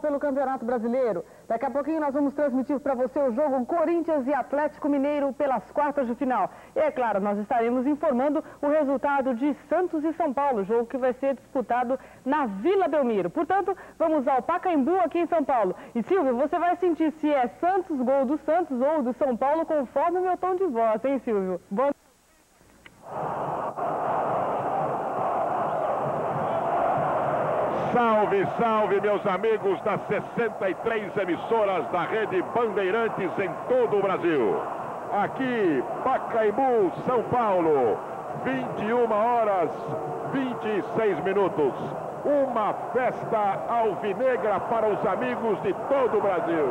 Pelo Campeonato Brasileiro. Daqui a pouquinho nós vamos transmitir para você o jogo Corinthians e Atlético Mineiro pelas quartas de final. E é claro, nós estaremos informando o resultado de Santos e São Paulo, jogo que vai ser disputado na Vila Belmiro. Portanto, vamos ao Pacaembu aqui em São Paulo. E Silvio, você vai sentir se é Santos, gol do Santos ou do São Paulo, conforme o meu tom de voz, hein, Silvio? Bom... Salve, salve, meus amigos das 63 emissoras da Rede Bandeirantes em todo o Brasil. Aqui, Pacaembu, São Paulo, 21 horas 26 minutos. Uma festa alvinegra para os amigos de todo o Brasil.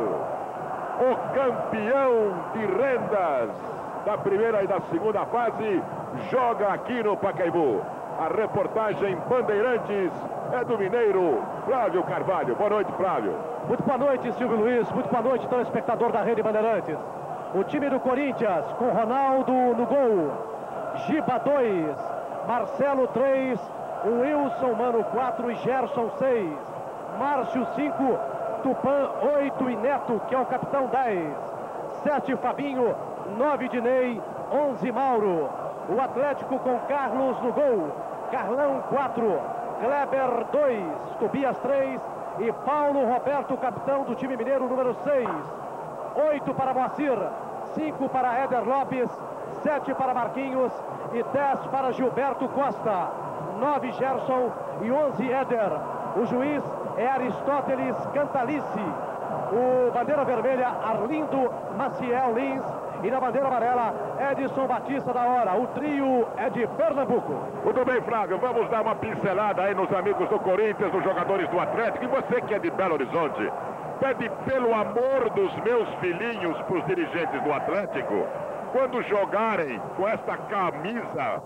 O campeão de rendas da primeira e da segunda fase joga aqui no Pacaembu. A reportagem Bandeirantes é do mineiro Flávio Carvalho. Boa noite, Flávio. Muito boa noite, Silvio Luiz. Muito boa noite, telespectador da Rede Bandeirantes. O time do Corinthians com Ronaldo no gol, Giba 2, Marcelo 3, Wilson Mano 4 e Gerson 6, Márcio 5, Tupã 8 e Neto, que é o capitão 10, 7 Fabinho, 9 Dinei, 11 Mauro. O Atlético com Carlos no gol, Carlão 4, Kleber 2, Tobias 3 e Paulo Roberto, capitão do time mineiro, número 6. 8 para Moacir, 5 para Éder Lopes, 7 para Marquinhos e 10 para Gilberto Costa. 9 Gerson e 11 Éder. O juiz é Aristóteles Cantalice. O bandeira vermelha, Arlindo Maciel Lins. E na bandeira amarela, Edson Batista da Hora. O trio é de Pernambuco. Muito bem, Flávio. Vamos dar uma pincelada aí nos amigos do Corinthians, nos jogadores do Atlético. E você que é de Belo Horizonte, pede pelo amor dos meus filhinhos para os dirigentes do Atlético, quando jogarem com esta camisa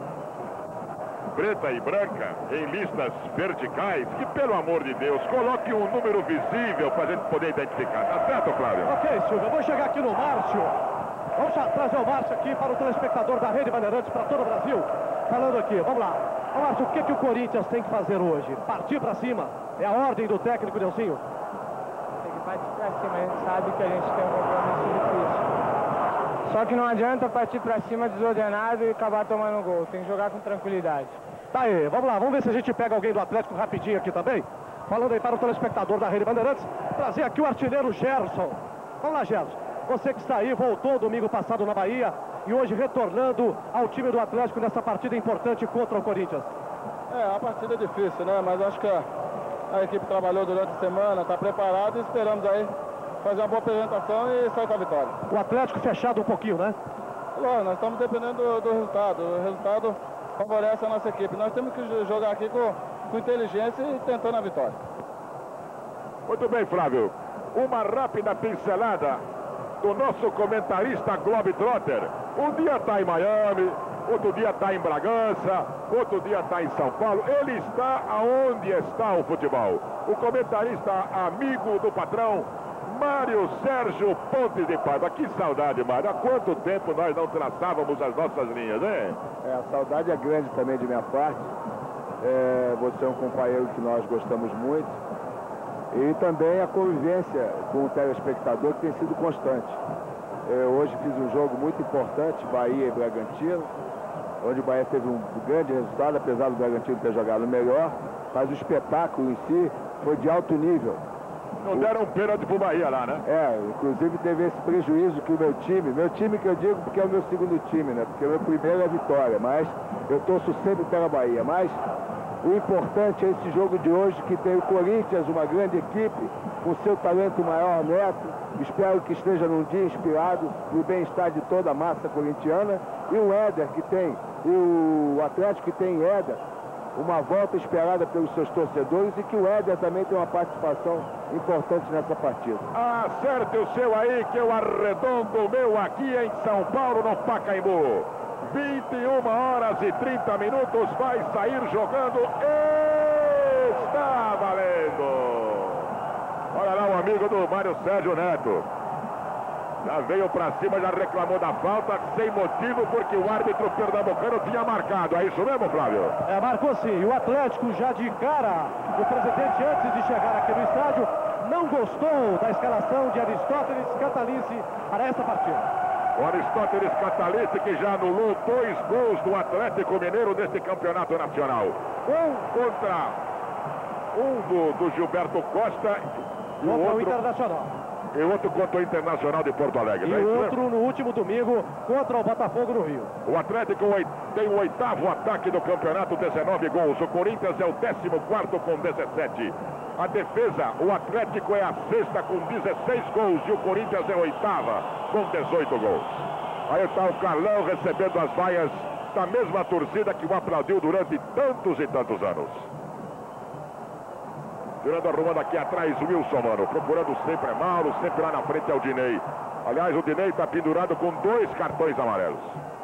preta e branca em listas verticais, que pelo amor de Deus, coloque um número visível para a gente poder identificar. Tá certo, Flávio? Ok, Silvio. Eu vou chegar aqui no Márcio. Vamos trazer o Márcio aqui para o telespectador da Rede Bandeirantes para todo o Brasil. Falando aqui, vamos lá. Ô, Márcio, o que o Corinthians tem que fazer hoje? Partir para cima? É a ordem do técnico, Nelsinho? Tem que partir para cima. A gente sabe que a gente tem um compromisso difícil. Só que não adianta partir para cima desordenado e acabar tomando gol. Tem que jogar com tranquilidade. Tá aí, vamos lá. Vamos ver se a gente pega alguém do Atlético rapidinho aqui também. Falando aí para o telespectador da Rede Bandeirantes. Trazer aqui o artilheiro Gerson. Vamos lá, Gerson. Você que está aí, voltou domingo passado na Bahia e hoje retornando ao time do Atlético nessa partida importante contra o Corinthians. A partida é difícil, né? Mas acho que a equipe trabalhou durante a semana, está preparada e esperamos aí fazer uma boa apresentação e sair com a vitória. O Atlético fechado um pouquinho, né? Claro, nós estamos dependendo do resultado. O resultado favorece a nossa equipe. Nós temos que jogar aqui com inteligência e tentando a vitória. Muito bem, Flávio. Uma rápida pincelada do nosso comentarista Globetrotter. Um dia está em Miami, outro dia está em Bragança, outro dia está em São Paulo. Ele está aonde está o futebol. O comentarista amigo do patrão, Mário Sérgio Pontes de Paiva. Que saudade, Mário. Há quanto tempo nós não traçávamos as nossas linhas, né? A saudade é grande também de minha parte. Você é um companheiro que nós gostamos muito. E também a convivência com o telespectador, que tem sido constante. Hoje fiz um jogo muito importante, Bahia e Bragantino, onde o Bahia teve um grande resultado, apesar do Bragantino ter jogado melhor, mas o espetáculo em si foi de alto nível. Não deram um pênalti pro Bahia lá, né? Inclusive teve esse prejuízo que o meu time que eu digo porque é o meu segundo time, né? Porque o meu primeiro é a vitória, mas eu torço sempre pela Bahia. Mas o importante é esse jogo de hoje, que tem o Corinthians, uma grande equipe, com seu talento maior, Neto. Espero que esteja num dia inspirado no bem-estar de toda a massa corintiana. E o Éder, que tem, o Atlético que tem Éder, uma volta esperada pelos seus torcedores, e que o Éder também tem uma participação importante nessa partida. Acerte o seu aí, que eu arredondo o meu aqui em São Paulo, no Pacaembu. 21 horas e 30 minutos, vai sair jogando. Está valendo! Olha lá o amigo do Mário Sérgio Neto. Já veio pra cima, já reclamou da falta, sem motivo, porque o árbitro pernambucano tinha marcado. É isso mesmo, Flávio? Marcou sim. E o Atlético já de cara, o presidente, antes de chegar aqui no estádio, não gostou da escalação de Aristóteles Catalice para essa partida. O Aristóteles Catalice, que já anulou 2 gols do Atlético Mineiro neste campeonato nacional. Um contra do Gilberto Costa e o outro Internacional. E outro contra o Internacional de Porto Alegre. E o outro no último domingo contra o Botafogo no Rio. O Atlético tem o 8º ataque do campeonato, 19 gols. O Corinthians é o 14º com 17. A defesa, o Atlético é a 6ª com 16 gols e o Corinthians é a 8ª com 18 gols. Aí está o Carlão recebendo as vaias da mesma torcida que o aplaudiu durante tantos e tantos anos. Tirando, arrumando aqui atrás o Wilson, mano. Procurando sempre Mauro, sempre lá na frente é o Dinei. Aliás, o Dinei está pendurado com 2 cartões amarelos.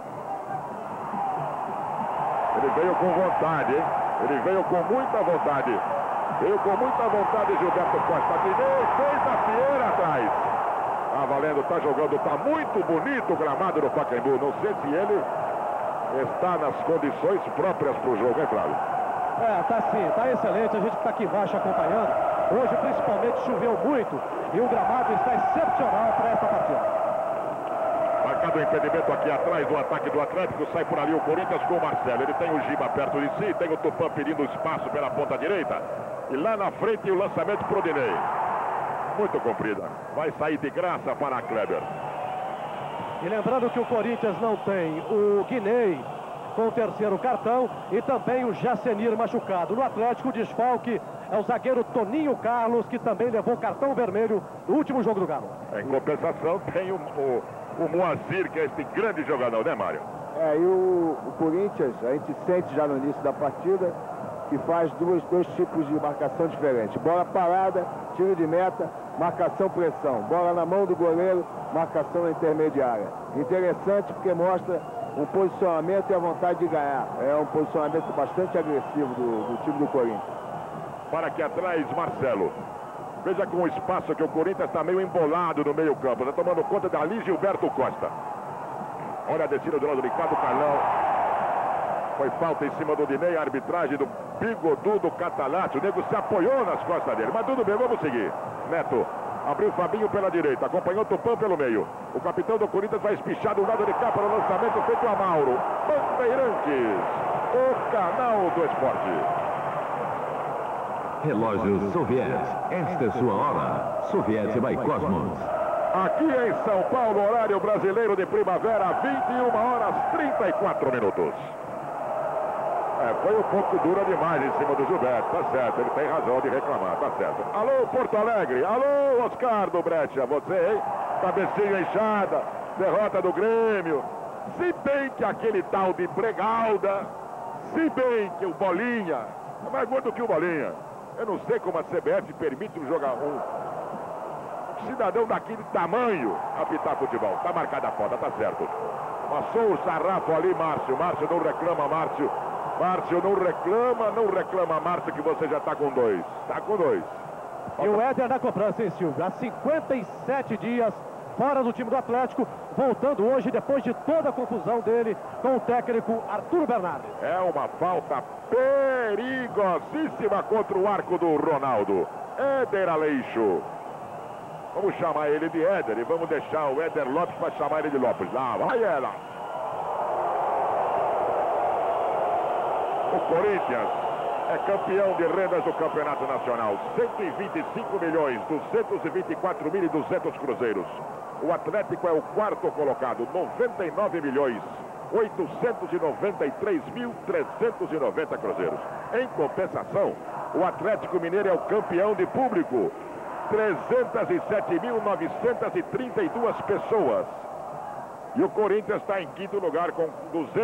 Ele veio com vontade, hein? Ele veio com muita vontade. Veio com muita vontade, Gilberto Costa. Dinei fez a fieira atrás. Tá valendo, tá jogando, tá muito bonito o gramado do Pacaembu. Não sei se ele está nas condições próprias para o jogo, hein, Flávio? Tá sim, tá excelente, a gente que tá aqui embaixo acompanhando. Hoje principalmente choveu muito e o gramado está excepcional para essa partida. Marcado o impedimento aqui atrás do ataque do Atlético, sai por ali o Corinthians com o Marcelo. Ele tem o Giba perto de si, tem o Tupã pedindo espaço pela ponta direita. E lá na frente o lançamento pro Dinei. Muito comprida, vai sair de graça para a Kleber. E lembrando que o Corinthians não tem o Guinei com o 3º cartão e também o Jacenir machucado. No Atlético, o desfalque é o zagueiro Toninho Carlos, que também levou cartão vermelho no último jogo do Galo. Em compensação, tem o Moacir, que é este grande jogador, né, Mário? E o Corinthians, a gente sente já no início da partida, que faz dois tipos de marcação diferentes. Bola parada, tiro de meta, marcação-pressão. Bola na mão do goleiro, marcação intermediária. Interessante porque mostra um posicionamento e a vontade de ganhar. É um posicionamento bastante agressivo do time do Corinthians. Para aqui atrás, Marcelo. Veja com o espaço que o Corinthians está meio embolado no meio campo. Está tomando conta dali Gilberto Costa. Olha a descida do lado de cá do Carlão. Foi falta em cima do Dinei, a arbitragem do bigodudo Catalate. O nego se apoiou nas costas dele. Mas tudo bem, vamos seguir. Neto. Abriu o Fabinho pela direita, acompanhou o Tupã pelo meio. O capitão do Corinthians vai espichar do lado de cá para o lançamento feito a Mauro. Bandeirantes, o canal do esporte. Relógio Soviet, esta é sua hora. Soviet by Cosmos. Aqui em São Paulo, horário brasileiro de primavera, 21 horas 34 minutos. Foi um pouco dura demais em cima do Gilberto, tá certo, ele tem razão de reclamar, tá certo. Alô, Porto Alegre, alô, Oscar do Brecha, você, hein? Cabecinha inchada, derrota do Grêmio. Se bem que aquele tal de Bregalda, se bem que o Bolinha, é mais gordo que o Bolinha. Eu não sei como a CBF permite um cidadão daquele tamanho apitar futebol. Tá marcada a falta, tá certo. Passou o sarrafo ali, Márcio. Márcio não reclama, Márcio. Márcio não reclama, Márcio, que você já está com 2. Está com 2. E o Éder na cobrança, hein, Silvio? Há 57 dias fora do time do Atlético, voltando hoje depois de toda a confusão dele com o técnico Arturo Bernardes. É uma falta perigosíssima contra o arco do Ronaldo. Éder Aleixo. Vamos chamar ele de Éder e vamos deixar o Éder Lopes para chamar ele de Lopes. Lá vai ela. O Corinthians é campeão de rendas do Campeonato Nacional. 125.224.200 cruzeiros. O Atlético é o 4º colocado. 99.893.390 cruzeiros. Em compensação, o Atlético Mineiro é o campeão de público. 307.932 pessoas. E o Corinthians está em 5º lugar com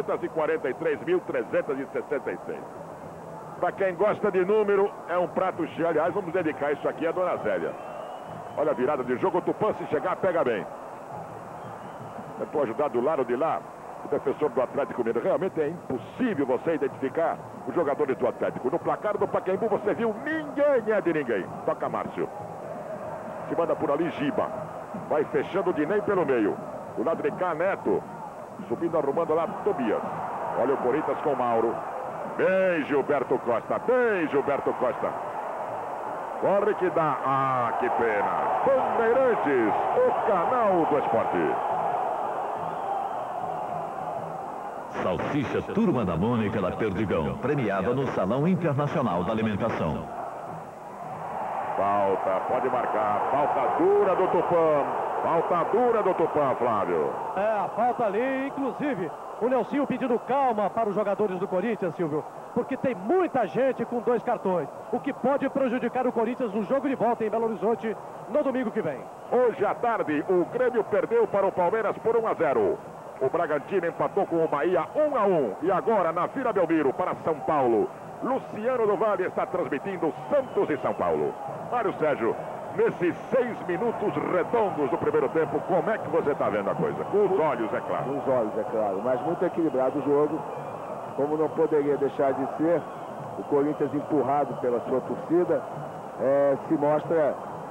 243.366. Para quem gosta de número, é um prato cheio. Aliás, vamos dedicar isso aqui à Dona Zélia. Olha a virada de jogo. O Tupã, se chegar, pega bem. Tentou ajudar do lado de lá o defensor do Atlético Mineiro. Realmente é impossível você identificar os jogadores do Atlético. No placar do Pacaembu você viu ninguém é de ninguém. Toca Márcio. Se manda por ali Giba. Vai fechando o Dinei pelo meio. O lado de cá, Neto. Subindo, arrumando lá, Tobias. Olha o Corinthians com Mauro. Bem, Gilberto Costa. Bem, Gilberto Costa. Corre que dá. Ah, que pena. Bandeirantes, o canal do esporte. Salsicha Turma da Mônica da Perdigão, premiada no Salão Internacional da Alimentação. Falta, pode marcar. Falta dura do Tupã. Falta dura do Tupã, Flávio. A falta ali, inclusive, o Nelsinho pedindo calma para os jogadores do Corinthians, Silvio, porque tem muita gente com 2 cartões, o que pode prejudicar o Corinthians no jogo de volta em Belo Horizonte no domingo que vem. Hoje à tarde, o Grêmio perdeu para o Palmeiras por 1-0. O Bragantino empatou com o Bahia 1-1. E agora, na Vila Belmiro, para São Paulo, Luciano do Vale está transmitindo Santos e São Paulo. Mário Sérgio, nesses 6 minutos redondos do primeiro tempo, como é que você está vendo a coisa? Com os olhos, é claro. Com os olhos, é claro. Mas muito equilibrado o jogo. Como não poderia deixar de ser, o Corinthians empurrado pela sua torcida, se mostra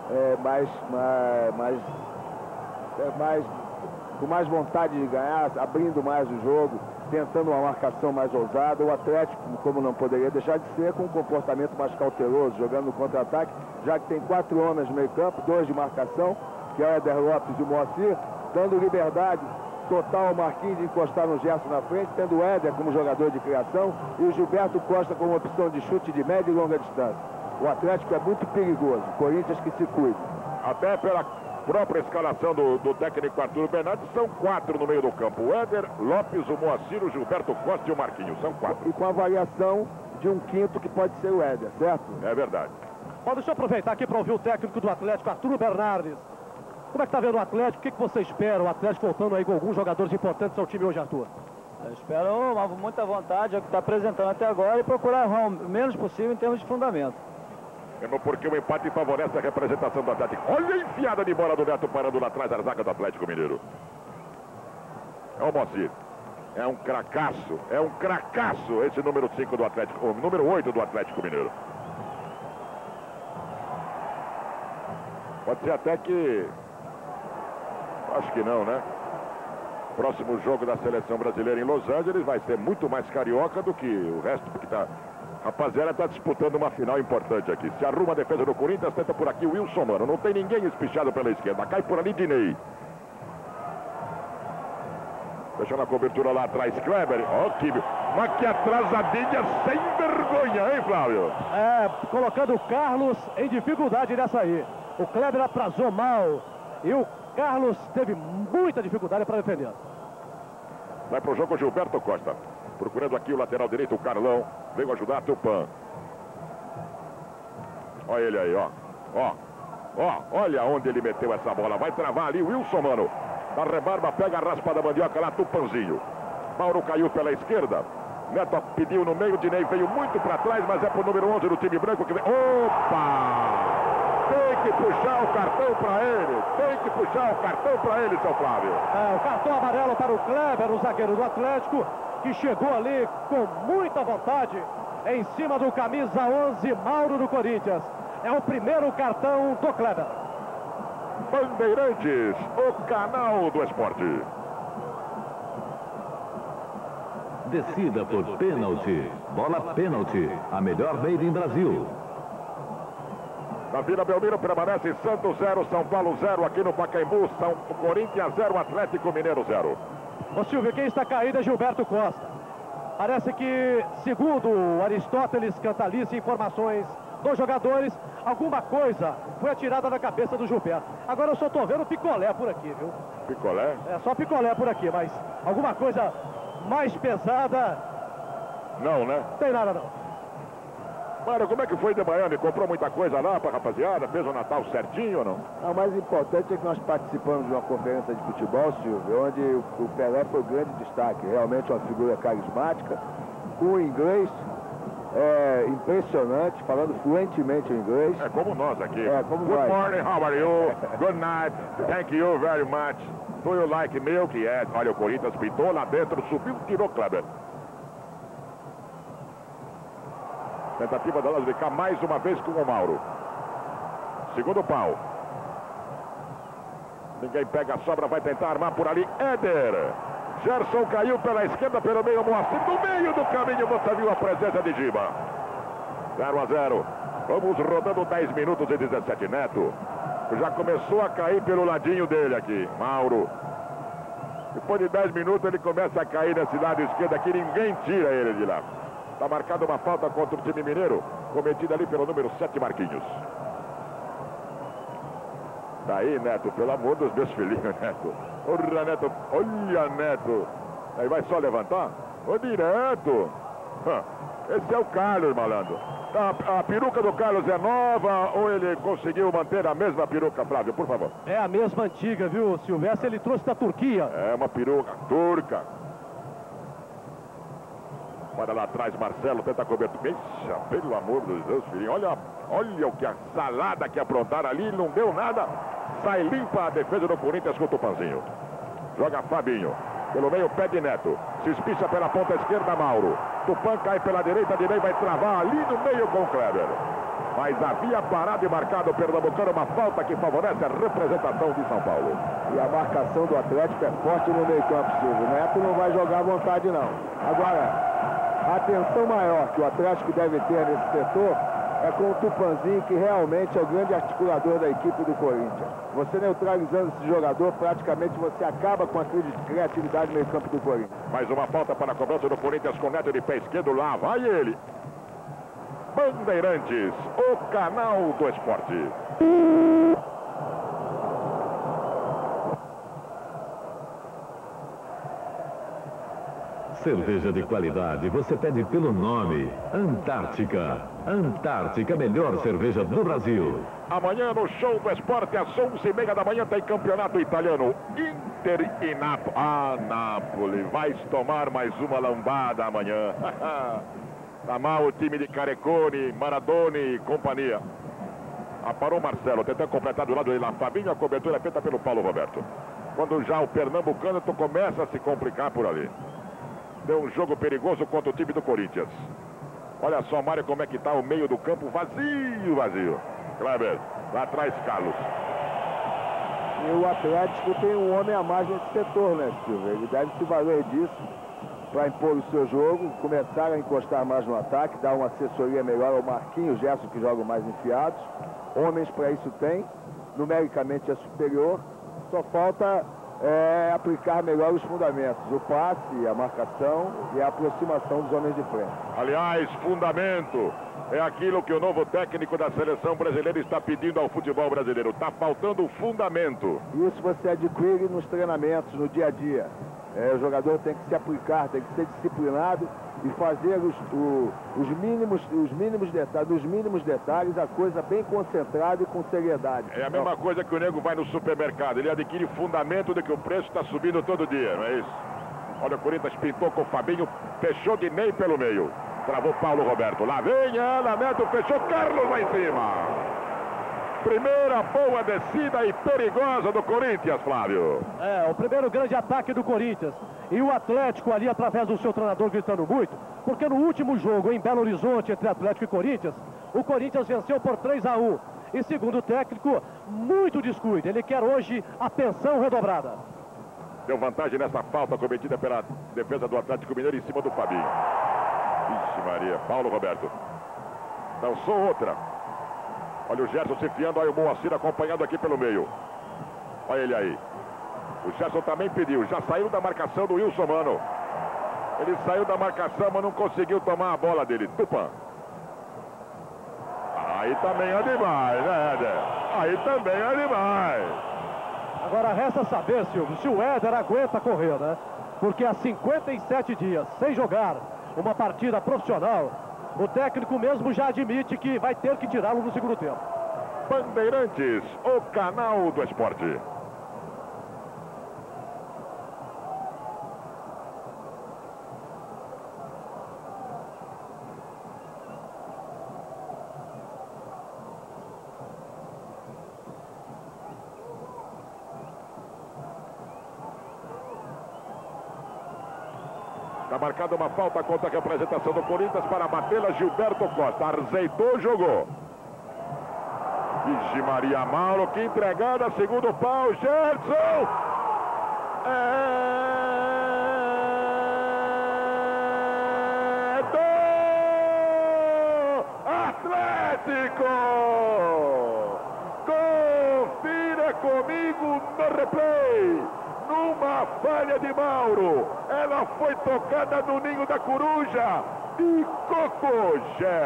com mais vontade de ganhar, abrindo mais o jogo, tentando uma marcação mais ousada. O Atlético, como não poderia deixar de ser, com um comportamento mais cauteloso, jogando no contra-ataque, já que tem 4 homens no meio campo, 2 de marcação, que é o Éder Lopes e o Moacir, dando liberdade total ao Marquinhos de encostar no Gerson na frente, tendo o Éder como jogador de criação e o Gilberto Costa como opção de chute de média e longa distância. O Atlético é muito perigoso, o Corinthians que se cuide. Até pela própria escalação do técnico Arthur Bernardes, são 4 no meio do campo. O Éder, Lopes, o Moacir, o Gilberto Costa e o Marquinhos. São 4. E com a variação de um quinto que pode ser o Éder, certo? É verdade. Bom, deixa eu aproveitar aqui para ouvir o técnico do Atlético, Arthur Bernardes. Como é que está vendo o Atlético? O que você espera? O Atlético voltando aí com alguns jogadores importantes ao time hoje, Arthur? Eu espero muita vontade, é o que está apresentando até agora, e procurar errar o menos possível em termos de fundamento. Mesmo porque o empate favorece a representação do Atlético. Olha a enfiada de bola do Neto parando lá atrás da zaga do Atlético Mineiro. É o Moacir. É um cracaço esse número 5 do Atlético, o número 8 do Atlético Mineiro. Pode ser até que... Acho que não, né? Próximo jogo da seleção brasileira em Los Angeles vai ser muito mais carioca do que o resto, porque tá... Rapaziada, está disputando uma final importante aqui. Se arruma a defesa do Corinthians, tenta por aqui o Wilson Mano. Não tem ninguém espichado pela esquerda. Cai por ali Dinei. Deixando a cobertura lá atrás, Kleber. Ó, mas que atrasadinha sem vergonha, hein, Flávio? Colocando o Carlos em dificuldade nessa aí. O Kleber atrasou mal e o Carlos teve muita dificuldade para defender. Vai pro jogo o Gilberto Costa. Procurando aqui o lateral direito, o Carlão. Veio ajudar Tupã. Olha ele aí, ó. Olha onde ele meteu essa bola. Vai travar ali o Wilson, mano. Da rebarba, pega a raspa da mandioca lá, Tupanzinho. Mauro caiu pela esquerda. Neto pediu no meio, Dinei veio muito para trás, mas é pro número 11 do time branco que vem. Opa! Tem que puxar o cartão para ele. Seu Flávio. O cartão amarelo para o Kleber, o zagueiro do Atlético, que chegou ali com muita vontade em cima do camisa 11, Mauro do Corinthians. É o primeiro cartão do Kleber. Bandeirantes, o canal do esporte. Decida por pênalti. Bola pênalti. A melhor made in Brasil. Na Vila Belmiro permanece Santos 0, São Paulo 0. Aqui no Pacaembu, Corinthians 0, Atlético Mineiro 0. Ô Silvio, quem está caído é Gilberto Costa. Parece que, segundo o Aristóteles Cantalice, informações dos jogadores, alguma coisa foi atirada na cabeça do Gilberto. Agora eu só estou vendo picolé por aqui, viu? Picolé? É só picolé por aqui, mas alguma coisa mais pesada... Não, né? Tem nada não. Mário, como é que foi de Miami? Comprou muita coisa lá pra rapaziada? Fez o Natal certinho ou não? O mais importante é que nós participamos de uma conferência de futebol, Silvio, onde o Pelé foi o grande destaque. Realmente uma figura carismática, com inglês impressionante, falando fluentemente o inglês. É como nós aqui. Como Good nós. morning, how are you? Good night, thank you very much. Do you like milk? Yes. Olha, o Corinthians pintou lá dentro, subiu, tirou Kleber. Tentativa da de cá mais uma vez com o Mauro. Segundo pau. Ninguém pega a sobra, vai tentar armar por ali. Éder. Gerson caiu pela esquerda, pelo meio, Moacir. No meio do caminho você viu a presença de Giba. 0-0. Vamos rodando 10 minutos e 17. Neto já começou a cair pelo ladinho dele aqui. Mauro. Depois de 10 minutos ele começa a cair nesse lado esquerdo aqui. Ninguém tira ele de lá. Está marcada uma falta contra o time mineiro, cometida ali pelo número 7, Marquinhos. Daí, Neto, pelo amor dos meus filhinhos, Neto. Olha, Neto, olha, Neto. Aí vai só levantar? Ô, direto. Esse é o Carlos, malandro. A peruca do Carlos é nova ou ele conseguiu manter a mesma peruca, Flávio, por favor? É a mesma antiga, viu, Silvestre? Ele trouxe da Turquia. É uma peruca turca. Olha lá atrás, Marcelo, tenta cobertura. Deixa, pelo amor dos Deus, filhinho. Olha o que a salada que aprontaram ali, não deu nada. Sai limpa a defesa do Corinthians com o Tupanzinho. Joga Fabinho. Pelo meio, pé de Neto. Se espicha pela ponta esquerda, Mauro. Tupan cai pela direita, Direi vai travar ali no meio com o Kleber. Mas havia parado e marcado o Pernambucano uma falta que favorece a representação de São Paulo. E a marcação do Atlético é forte no meio campo, Silvio. O Neto não vai jogar à vontade, não. Agora, a atenção maior que o Atlético deve ter nesse setor é com o Tupanzinho, que realmente é o grande articulador da equipe do Corinthians. Você neutralizando esse jogador, praticamente você acaba com a criatividade no meio campo do Corinthians. Mais uma falta para a cobrança do Corinthians com Neto de pé esquerdo. Lá vai ele. Bandeirantes, o canal do esporte. Cerveja de qualidade, você pede pelo nome. Antártica. Antártica, melhor cerveja do Brasil. Amanhã no Show do Esporte, às 11h30 da manhã, tem campeonato italiano. Inter e Nápoles. Ah, Nápoles, vai tomar mais uma lambada amanhã. Tá mal o time de Carecone, Maradoni e companhia. Aparou Marcelo, tentando completar do lado dele lá. Fabinho, a cobertura é feita pelo Paulo Roberto. Quando já o pernambucano começa a se complicar por ali. Deu um jogo perigoso contra o time do Corinthians. Olha só, Mário, como é que tá o meio do campo. Vazio. Kleber, lá atrás, Carlos. E o Atlético tem um homem a mais nesse setor, né, Silvio? Ele deve se valer disso para impor o seu jogo, começar a encostar mais no ataque, dar uma assessoria melhor ao Marquinhos, Gerson, que jogam mais enfiados. Homens para isso tem, numericamente é superior. Só falta aplicar melhor os fundamentos, o passe, a marcação e a aproximação dos homens de frente. Aliás, fundamento é aquilo que o novo técnico da seleção brasileira está pedindo ao futebol brasileiro. Está faltando o fundamento. Isso você adquire nos treinamentos, no dia a dia. O jogador tem que se aplicar, tem que ser disciplinado e fazer os mínimos detalhes, a coisa bem concentrada e com seriedade. É a mesma coisa que o nego vai no supermercado. Ele adquire fundamento de que o preço está subindo todo dia, não é isso? Olha, o Corinthians pintou com o Fabinho, fechou de Ney pelo meio. Travou Paulo Roberto. Lá vem ela, Neto, fechou Carlos lá em cima. Primeira boa descida e perigosa do Corinthians, Flávio. O primeiro grande ataque do Corinthians. E o Atlético ali, através do seu treinador, gritando muito. Porque no último jogo, em Belo Horizonte, entre Atlético e Corinthians, o Corinthians venceu por 3-1. E segundo o técnico, muito descuido. Ele quer hoje a pensão redobrada. Deu vantagem nessa falta cometida pela defesa do Atlético Mineiro em cima do Fabinho. Vixe Maria, Paulo Roberto. Dançou outra. Olha o Gerson se enfiando, olha o Moacir acompanhado aqui pelo meio. Olha ele aí. O Gerson também pediu, já saiu da marcação do Wilson Mano. Ele saiu da marcação, mas não conseguiu tomar a bola dele. Tupan. Aí também é demais, né, Éder? Aí também é demais. Agora resta saber, Silvio, se o Éder aguenta correr, né? Porque há 57 dias, sem jogar uma partida profissional, o técnico mesmo já admite que vai ter que tirá-lo no segundo tempo. Bandeirantes, o canal do esporte. Está marcada uma falta contra a representação do Corinthians para batê-la. Gilberto Costa azeitou, jogou. Vixe Maria, Mauro, que entregada, segundo pau, Gerson! É do Atlético! Atlético! Confira comigo no replay. Numa falha de Mauro, ela foi tocada no ninho da coruja. E Coco,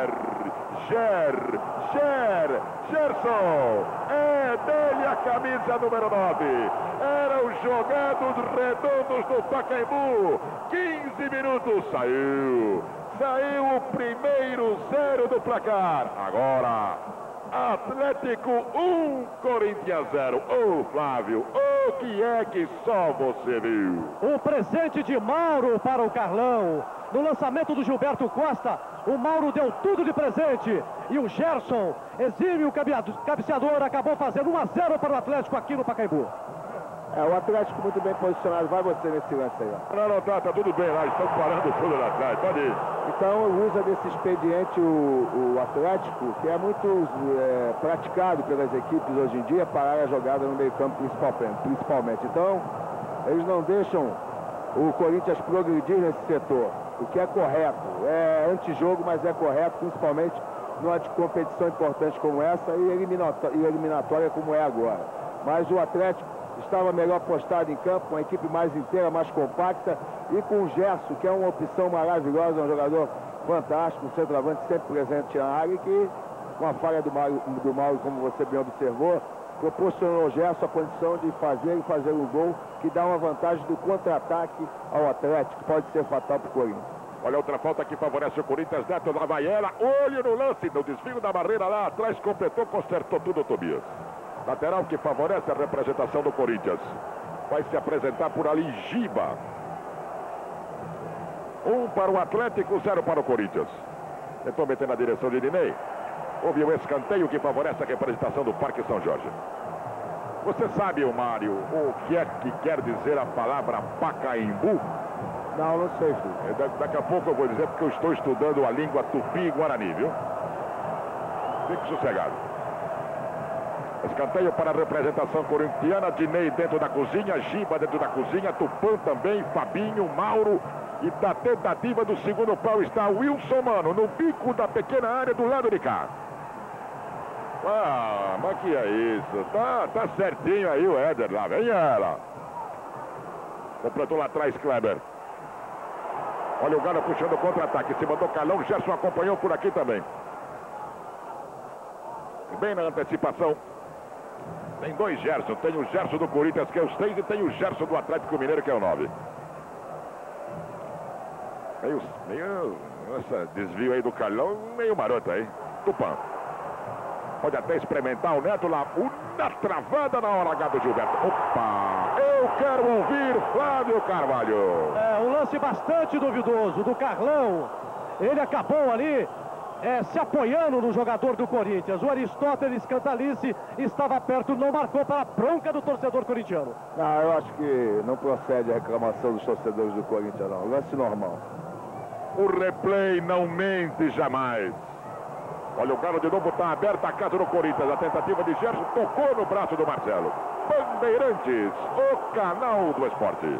Gerson, é dele a camisa número 9. Eram jogados redondos do Pacaembu. 15 minutos, saiu o primeiro 0 do placar. Agora, Atlético 1, Corinthians 0. Ô Flávio, o que é que só você viu? O presente de Mauro para o Carlão. No lançamento do Gilberto Costa, o Mauro deu tudo de presente. E o Gerson, exímio cabeceador, acabou fazendo 1-0 para o Atlético aqui no Pacaembu. O Atlético muito bem posicionado. Vai você nesse lance aí, ó. Não, tá tudo bem lá. Estão parando tudo lá atrás. Pode ir. Então usa desse expediente o Atlético, que é muito praticado pelas equipes hoje em dia, parar a jogada no meio campo principalmente. Então, eles não deixam o Corinthians progredir nesse setor, o que é correto. É antijogo, mas é correto, principalmente numa competição importante como essa e eliminatória como é agora. Mas o Atlético estava melhor postado em campo, com a equipe mais inteira, mais compacta, e com o Gerson, que é uma opção maravilhosa, um jogador fantástico, um centroavante sempre presente na área, e que, com a falha do Mauro, como você bem observou, proporcionou ao Gerson a condição de fazer um gol que dá uma vantagem do contra-ataque ao Atlético, pode ser fatal para o Corinthians. Olha outra falta que favorece o Corinthians, Neto, lá vai ela, olho no lance, no desvio da barreira lá atrás, completou, consertou tudo o Tobias. Lateral que favorece a representação do Corinthians. Vai se apresentar por ali Giba. 1 para o Atlético, 0 para o Corinthians. Tentou meter na direção de Dinei. Houve um escanteio que favorece a representação do Parque São Jorge. Você sabe, Mário, o que é que quer dizer a palavra Pacaembu? Não sei, filho. Daqui a pouco eu vou dizer, porque eu estou estudando a língua tupi e guarani, viu? Fique sossegado. Escanteio para a representação corintiana. Dinei dentro da cozinha, Giba dentro da cozinha, Tupã também, Fabinho, Mauro. E da tentativa do segundo pau está Wilson Mano, no bico da pequena área do lado de cá. Ah, mas que é isso? Tá certinho aí o Éder lá, vem ela. Completou lá atrás Kleber. Olha o Galo puxando o contra-ataque, se mandou Calão, Gerson acompanhou por aqui também. Bem na antecipação. Tem dois Gerson, tem o Gerson do Corinthians, que é os 3, e tem o Gerson do Atlético Mineiro, que é o 9. Meio esse desvio aí do Carlão, meio maroto aí. Tupã. Pode até experimentar o Neto lá. Na travada na hora H do Gilberto. Opa! Eu quero ouvir Flávio Carvalho. Um lance bastante duvidoso do Carlão. Ele acabou ali se apoiando no jogador do Corinthians. O Aristóteles Cantalice estava perto, não marcou para a bronca do torcedor corintiano. Não, eu acho que não procede a reclamação dos torcedores do Corinthians, não. Lance normal. O replay não mente jamais. Olha, o Galo de novo está aberto a casa do Corinthians. A tentativa de Gerson tocou no braço do Marcelo. Bandeirantes, o canal do esporte.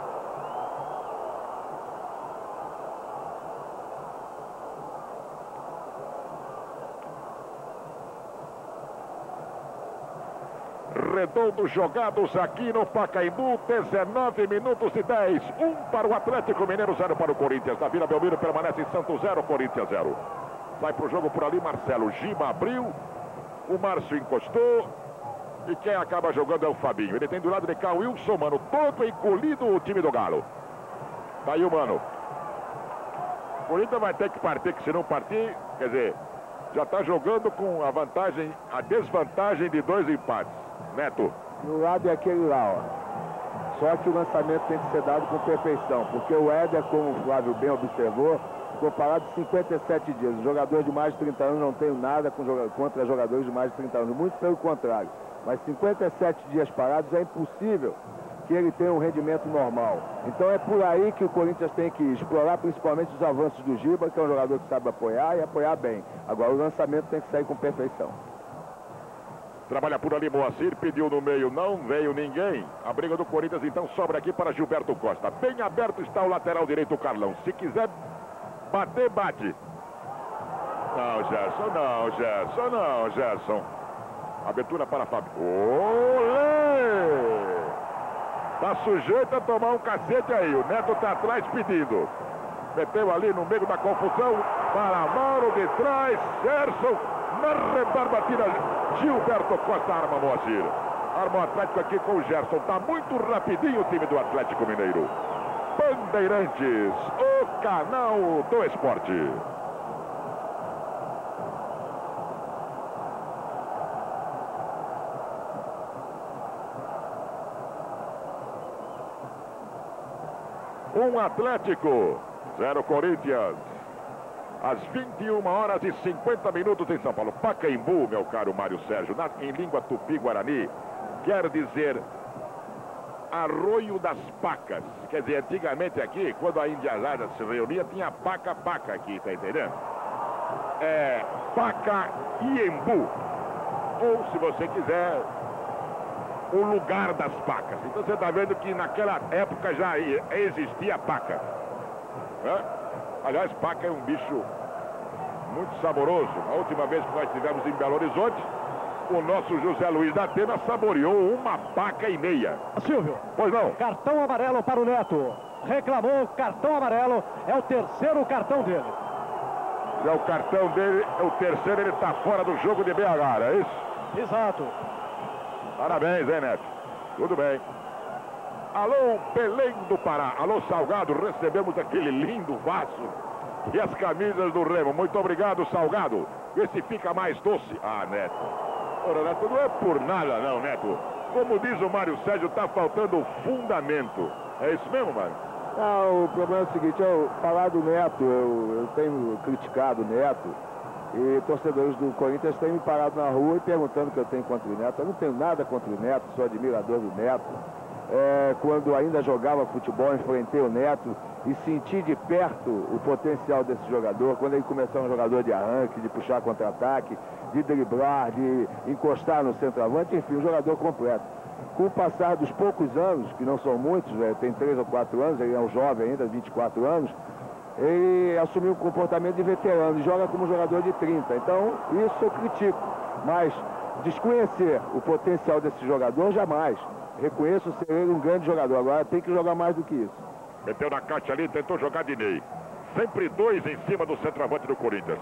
Redondo jogados aqui no Pacaembu, 19 minutos e 10. 1 para o Atlético Mineiro, 0 para o Corinthians. Na Vila Belmiro permanece em Santos 0, Corinthians 0. Sai para o jogo por ali Marcelo. Giba abriu, o Márcio encostou e quem acaba jogando é o Fabinho. Ele tem do lado de cá o Wilson Mano, todo encolhido o time do Galo. Tá aí o Mano. O Corinthians vai ter que partir, que se não partir, quer dizer, já está jogando com a desvantagem de 2 empates. Neto. No lado é aquele lá, ó. Só que o lançamento tem que ser dado com perfeição, porque o Éder, como o Flávio bem observou, ficou parado 57 dias. Os jogadores de mais de 30 anos não têm nada contra jogadores de mais de 30 anos, muito pelo contrário. Mas 57 dias parados é impossível que ele tenha um rendimento normal. Então é por aí que o Corinthians tem que explorar principalmente os avanços do Giba, que é um jogador que sabe apoiar e apoiar bem. Agora o lançamento tem que sair com perfeição. Trabalha por ali Moacir, pediu no meio, não veio ninguém. A briga do Corinthians então sobra aqui para Gilberto Costa. Bem aberto está o lateral direito, o Carlão. Se quiser bater, bate. Não, Gerson, não, Gerson, não, Gerson. Abertura para Fábio. Olê! Tá sujeito a tomar um cacete aí. O Neto tá atrás pedindo. Meteu ali no meio da confusão. Para Mauro de trás. Gerson. Na rebarbatina. Gilberto Costa arma Moacir. Arma o Atlético aqui com o Gerson. Tá muito rapidinho o time do Atlético Mineiro. Bandeirantes, o canal do esporte. Um Atlético, 0 Corinthians. Às 21 horas e 50 minutos em São Paulo. Pacaembu, meu caro Mário Sérgio, em língua tupi-guarani, quer dizer Arroio das Pacas. Quer dizer, antigamente aqui, quando a indianada se reunia, tinha paca-paca aqui, tá entendendo? É Pacaembu. Ou, se você quiser, o lugar das pacas. Então você está vendo que naquela época já existia paca. Né? Aliás, paca é um bicho muito saboroso. A última vez que nós estivemos em Belo Horizonte, o nosso José Luiz da Atena saboreou uma paca e meia. Silvio. Pois não. Cartão amarelo para o Neto. Reclamou, cartão amarelo. É o terceiro cartão dele. É o cartão dele, é o terceiro, ele está fora do jogo de BH, é isso? Exato. Parabéns, hein, Neto? Tudo bem. Alô, Belém do Pará. Alô, Salgado. Recebemos aquele lindo vaso e as camisas do Remo. Muito obrigado, Salgado. Vê se fica mais doce. Ah, Neto. Ora, Neto, não é por nada, não, Neto. Como diz o Mário Sérgio, tá faltando fundamento. É isso mesmo, Mário? Não, o problema é o seguinte, eu falar do Neto, eu tenho criticado o Neto. E torcedores do Corinthians têm me parado na rua e perguntando o que eu tenho contra o Neto. Eu não tenho nada contra o Neto, sou admirador do Neto. Quando ainda jogava futebol, enfrentei o Neto e senti de perto o potencial desse jogador. Quando ele começou um jogador de arranque, de puxar contra-ataque, de driblar, de encostar no centroavante, enfim, um jogador completo. Com o passar dos poucos anos, que não são muitos, tem 3 ou 4 anos, ele é um jovem ainda, 24 anos, ele assumiu um comportamento de veterano e joga como jogador de 30. Então, isso eu critico. Mas desconhecer o potencial desse jogador, jamais. Reconheço ser ele um grande jogador. Agora tem que jogar mais do que isso. Meteu na caixa ali, tentou jogar de Ney. Sempre 2 em cima do centroavante do Corinthians.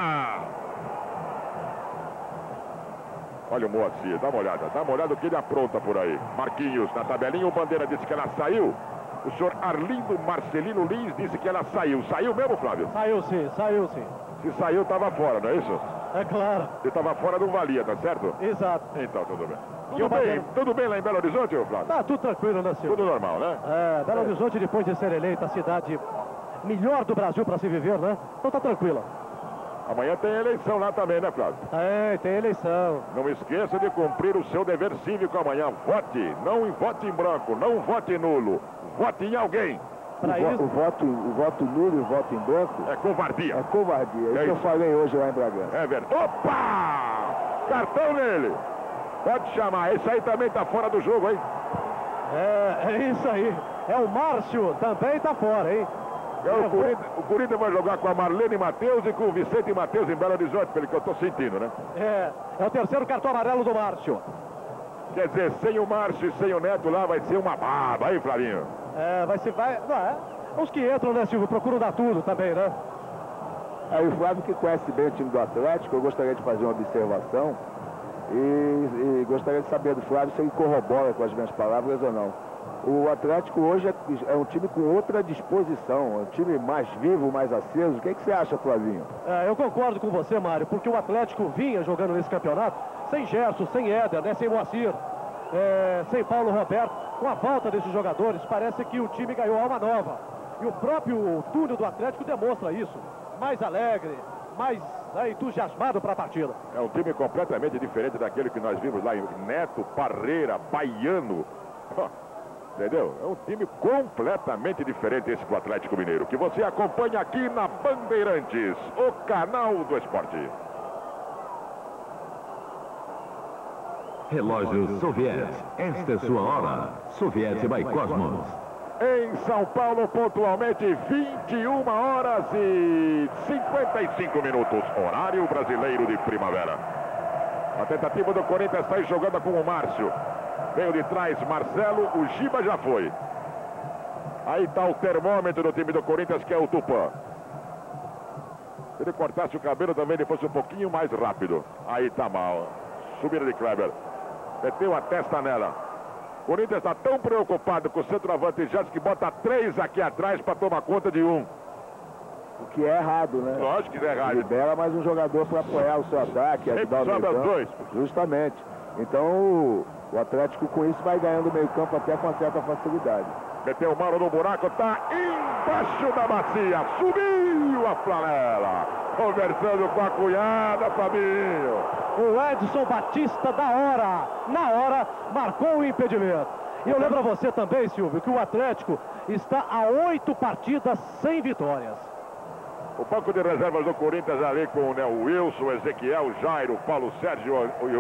Olha o Moacir, dá uma olhada o que ele apronta por aí. Marquinhos, na tabelinha, o Bandeira disse que ela saiu. O senhor Arlindo Marcelino Lins disse que ela saiu. Saiu mesmo, Flávio? Saiu sim, saiu sim. Se saiu, estava fora, não é isso? É claro. Se estava fora, não valia, tá certo? Exato. Então, tudo bem. Tudo bem lá em Belo Horizonte, Flávio? Tá tudo tranquilo, né, Silvio? Tudo normal, né? Belo Horizonte, depois de ser eleita a cidade melhor do Brasil para se viver, né? Então tá tranquila. Amanhã tem eleição lá também, né, Flávio? Tem eleição. Não esqueça de cumprir o seu dever cívico amanhã. Vote, não vote em branco, não vote nulo. Vote em alguém. O voto nulo e o voto em branco? É covardia. É covardia. Isso que eu falei hoje lá em Bragança. É verdade. Opa! Cartão nele. Pode chamar. Esse aí também tá fora do jogo, hein? É isso aí. É o Márcio, também tá fora, hein? O Corinthians vai jogar com a Marlene Matheus e com o Vicente Matheus em Belo Horizonte, pelo que eu tô sentindo, né? É o terceiro cartão amarelo do Márcio. Quer dizer, sem o Márcio e sem o Neto lá vai ser uma baba, aí, Flavinho? Os que entram, né, Silvio, procuram dar tudo também, né? Aí o Flávio, que conhece bem o time do Atlético, eu gostaria de fazer uma observação e gostaria de saber do Flávio se ele corrobora com as minhas palavras ou não. O Atlético hoje é um time com outra disposição, é um time mais vivo, mais aceso. O que você acha, Flavinho? Eu concordo com você, Mário, porque o Atlético vinha jogando nesse campeonato sem Gerson, sem Éder, né, sem Moacir, sem Paulo Roberto. Com a volta desses jogadores, parece que o time ganhou alma nova. E o próprio túnel do Atlético demonstra isso. Mais alegre, mais entusiasmado para a partida. É um time completamente diferente daquele que nós vimos lá em Neto, Parreira, Baiano. Entendeu? É um time completamente diferente esse do Atlético Mineiro, que você acompanha aqui na Bandeirantes, o canal do esporte. Relógio Soviet. Esta é sua hora. Soviet by Cosmos. em São Paulo, pontualmente 21 horas e 55 minutos, horário brasileiro de primavera. A tentativa do Corinthians sair jogando com o Márcio. Veio de trás Marcelo, o Giba já foi. Aí está o termômetro do time do Corinthians, que é o Tupã. Se ele cortasse o cabelo também, ele fosse um pouquinho mais rápido. Aí tá mal. Subida de Kleber. Meteu a testa nela. O Corinthians está tão preocupado com o centroavante Gerson que bota 3 aqui atrás para tomar conta de 1. O que é errado, né? Lógico que é errado. Libera mais um jogador para apoiar o seu ataque, ajudar o meio campo. Dois. Justamente. Então o Atlético com isso vai ganhando o meio campo até com certa facilidade. Meteu o Mauro no buraco, tá embaixo da bacia. Subiu a flanela. Conversando com a cunhada, Fabinho. O Edson Batista, na hora, marcou o impedimento. E eu lembro a você também, Silvio, que o Atlético está a 8 partidas sem vitórias. O banco de reservas do Corinthians ali com o Wilson, o Ezequiel, o Jairo, o Paulo Sérgio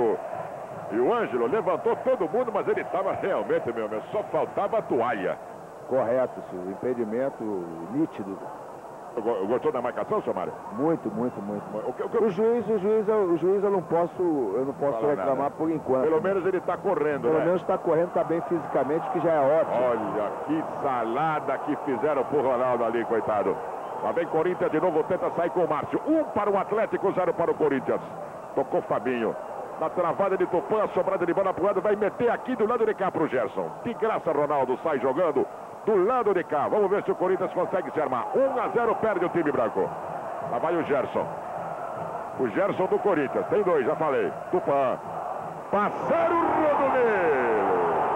e o Ângelo. Levantou todo mundo, mas ele estava realmente, só faltava a toalha. Correto, Silvio. Impedimento nítido. Gostou da marcação, seu Mário? Muito. O juiz eu não posso reclamar por enquanto. Pelo menos ele está correndo, Pelo menos está correndo, está bem fisicamente, que já é ótimo. Olha que salada que fizeram pro Ronaldo ali, coitado. Lá vem Corinthians de novo, tenta sair com o Márcio. 1 para o Atlético, 0 para o Corinthians. Tocou Fabinho. Na travada de Tupã, a sobrada de bola pro lado, vai meter aqui do lado de cá pro Gerson. De graça, Ronaldo sai jogando do lado de cá. Vamos ver se o Corinthians consegue se armar. 1-0, perde o time branco. Lá vai o Gerson. O Gerson do Corinthians. Tem 2, já falei. Tupã. Passaram o Rodoneiro.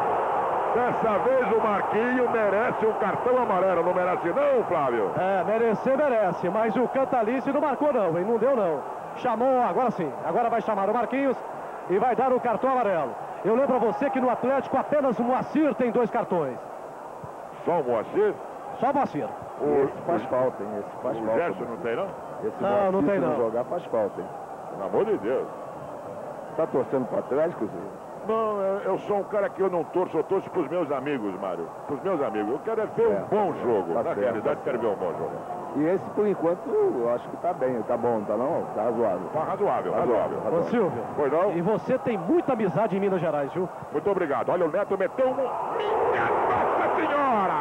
Dessa vez o Marquinho merece um cartão amarelo. Não merece não, Flávio? Merece. Mas o Cantalice não marcou não, hein? Não deu não. Chamou, agora sim. Agora vai chamar o Marquinhos e vai dar o cartão amarelo. Eu lembro a você que no Atlético apenas o Moacir tem 2 cartões. Só o Moacir? Só o Moacir. Esse faz falta, hein? Esse faz falta. O Gerson não tem, não? Esse não tem, não. Jogar faz falta, hein? Pelo amor de Deus. Tá torcendo para Atlético, Zé? Não, eu sou um cara que eu não torço, eu torço pros meus amigos, Mário. Pros meus amigos. Eu quero ver um bom jogo. Na realidade, quero ver um bom jogo. E esse, por enquanto, eu acho que tá bem. Tá bom, tá não? Tá razoável. Tá razoável. Ô, Silvio, pois não? E você tem muita amizade em Minas Gerais, viu? Muito obrigado. Olha, o Neto meteu Minha Nossa Senhora!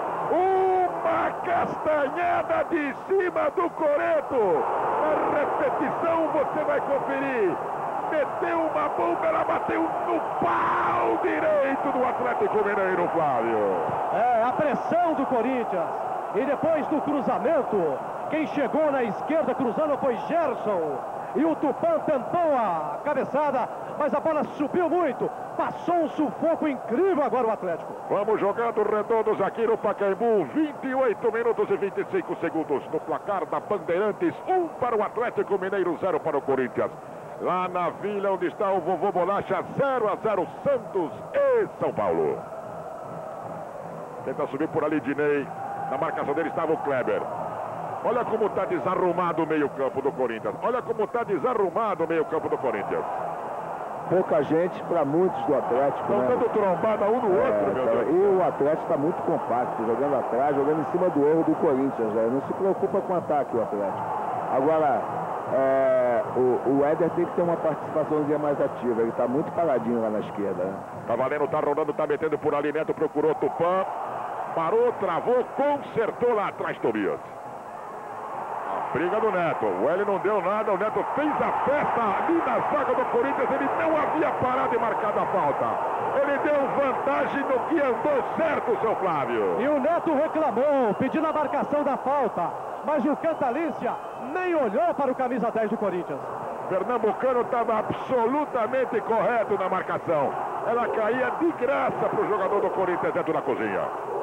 Uma castanhada de cima do Coreto. Na repetição você vai conferir. Meteu uma bomba, ela bateu no pau direito do Atlético Mineiro, Flávio. A pressão do Corinthians. E depois do cruzamento, quem chegou na esquerda cruzando foi Gerson. E o Tupã tentou a cabeçada, mas a bola subiu muito. Passou um sufoco incrível agora o Atlético. Vamos jogando redondos aqui no Pacaembu. 28 minutos e 25 segundos no placar da Bandeirantes. 1 para o Atlético Mineiro, 0 para o Corinthians. Lá na Vila, onde está o Vovô Bolacha, 0-0, Santos e São Paulo. Tenta subir por ali, Dinei. Na marcação dele estava o Kleber. Olha como está desarrumado o meio-campo do Corinthians. Olha como está desarrumado o meio-campo do Corinthians. Pouca gente para muitos do Atlético, né? Estão dando trombada um no outro, meu Deus. E o Atlético está muito compacto, jogando atrás, jogando em cima do erro do Corinthians. Né? Não se preocupa com o ataque, o Atlético. Agora, o Éder tem que ter uma participaçãozinha mais ativa. Ele está muito paradinho lá na esquerda. Né? Tá valendo, tá rodando, tá metendo por ali. Neto procurou Tupã. Parou, travou, consertou lá atrás, Tobias. A briga do Neto. O L não deu nada. O Neto fez a festa ali na zaga do Corinthians. Ele não havia parado e marcado a falta. Ele deu vantagem no que andou certo, seu Flávio. E o Neto reclamou, pedindo a marcação da falta. Mas o Cantalícia nem olhou para o camisa 10 do Corinthians. Pernambucano estava absolutamente correto na marcação. Ela caía de graça para o jogador do Corinthians dentro da cozinha.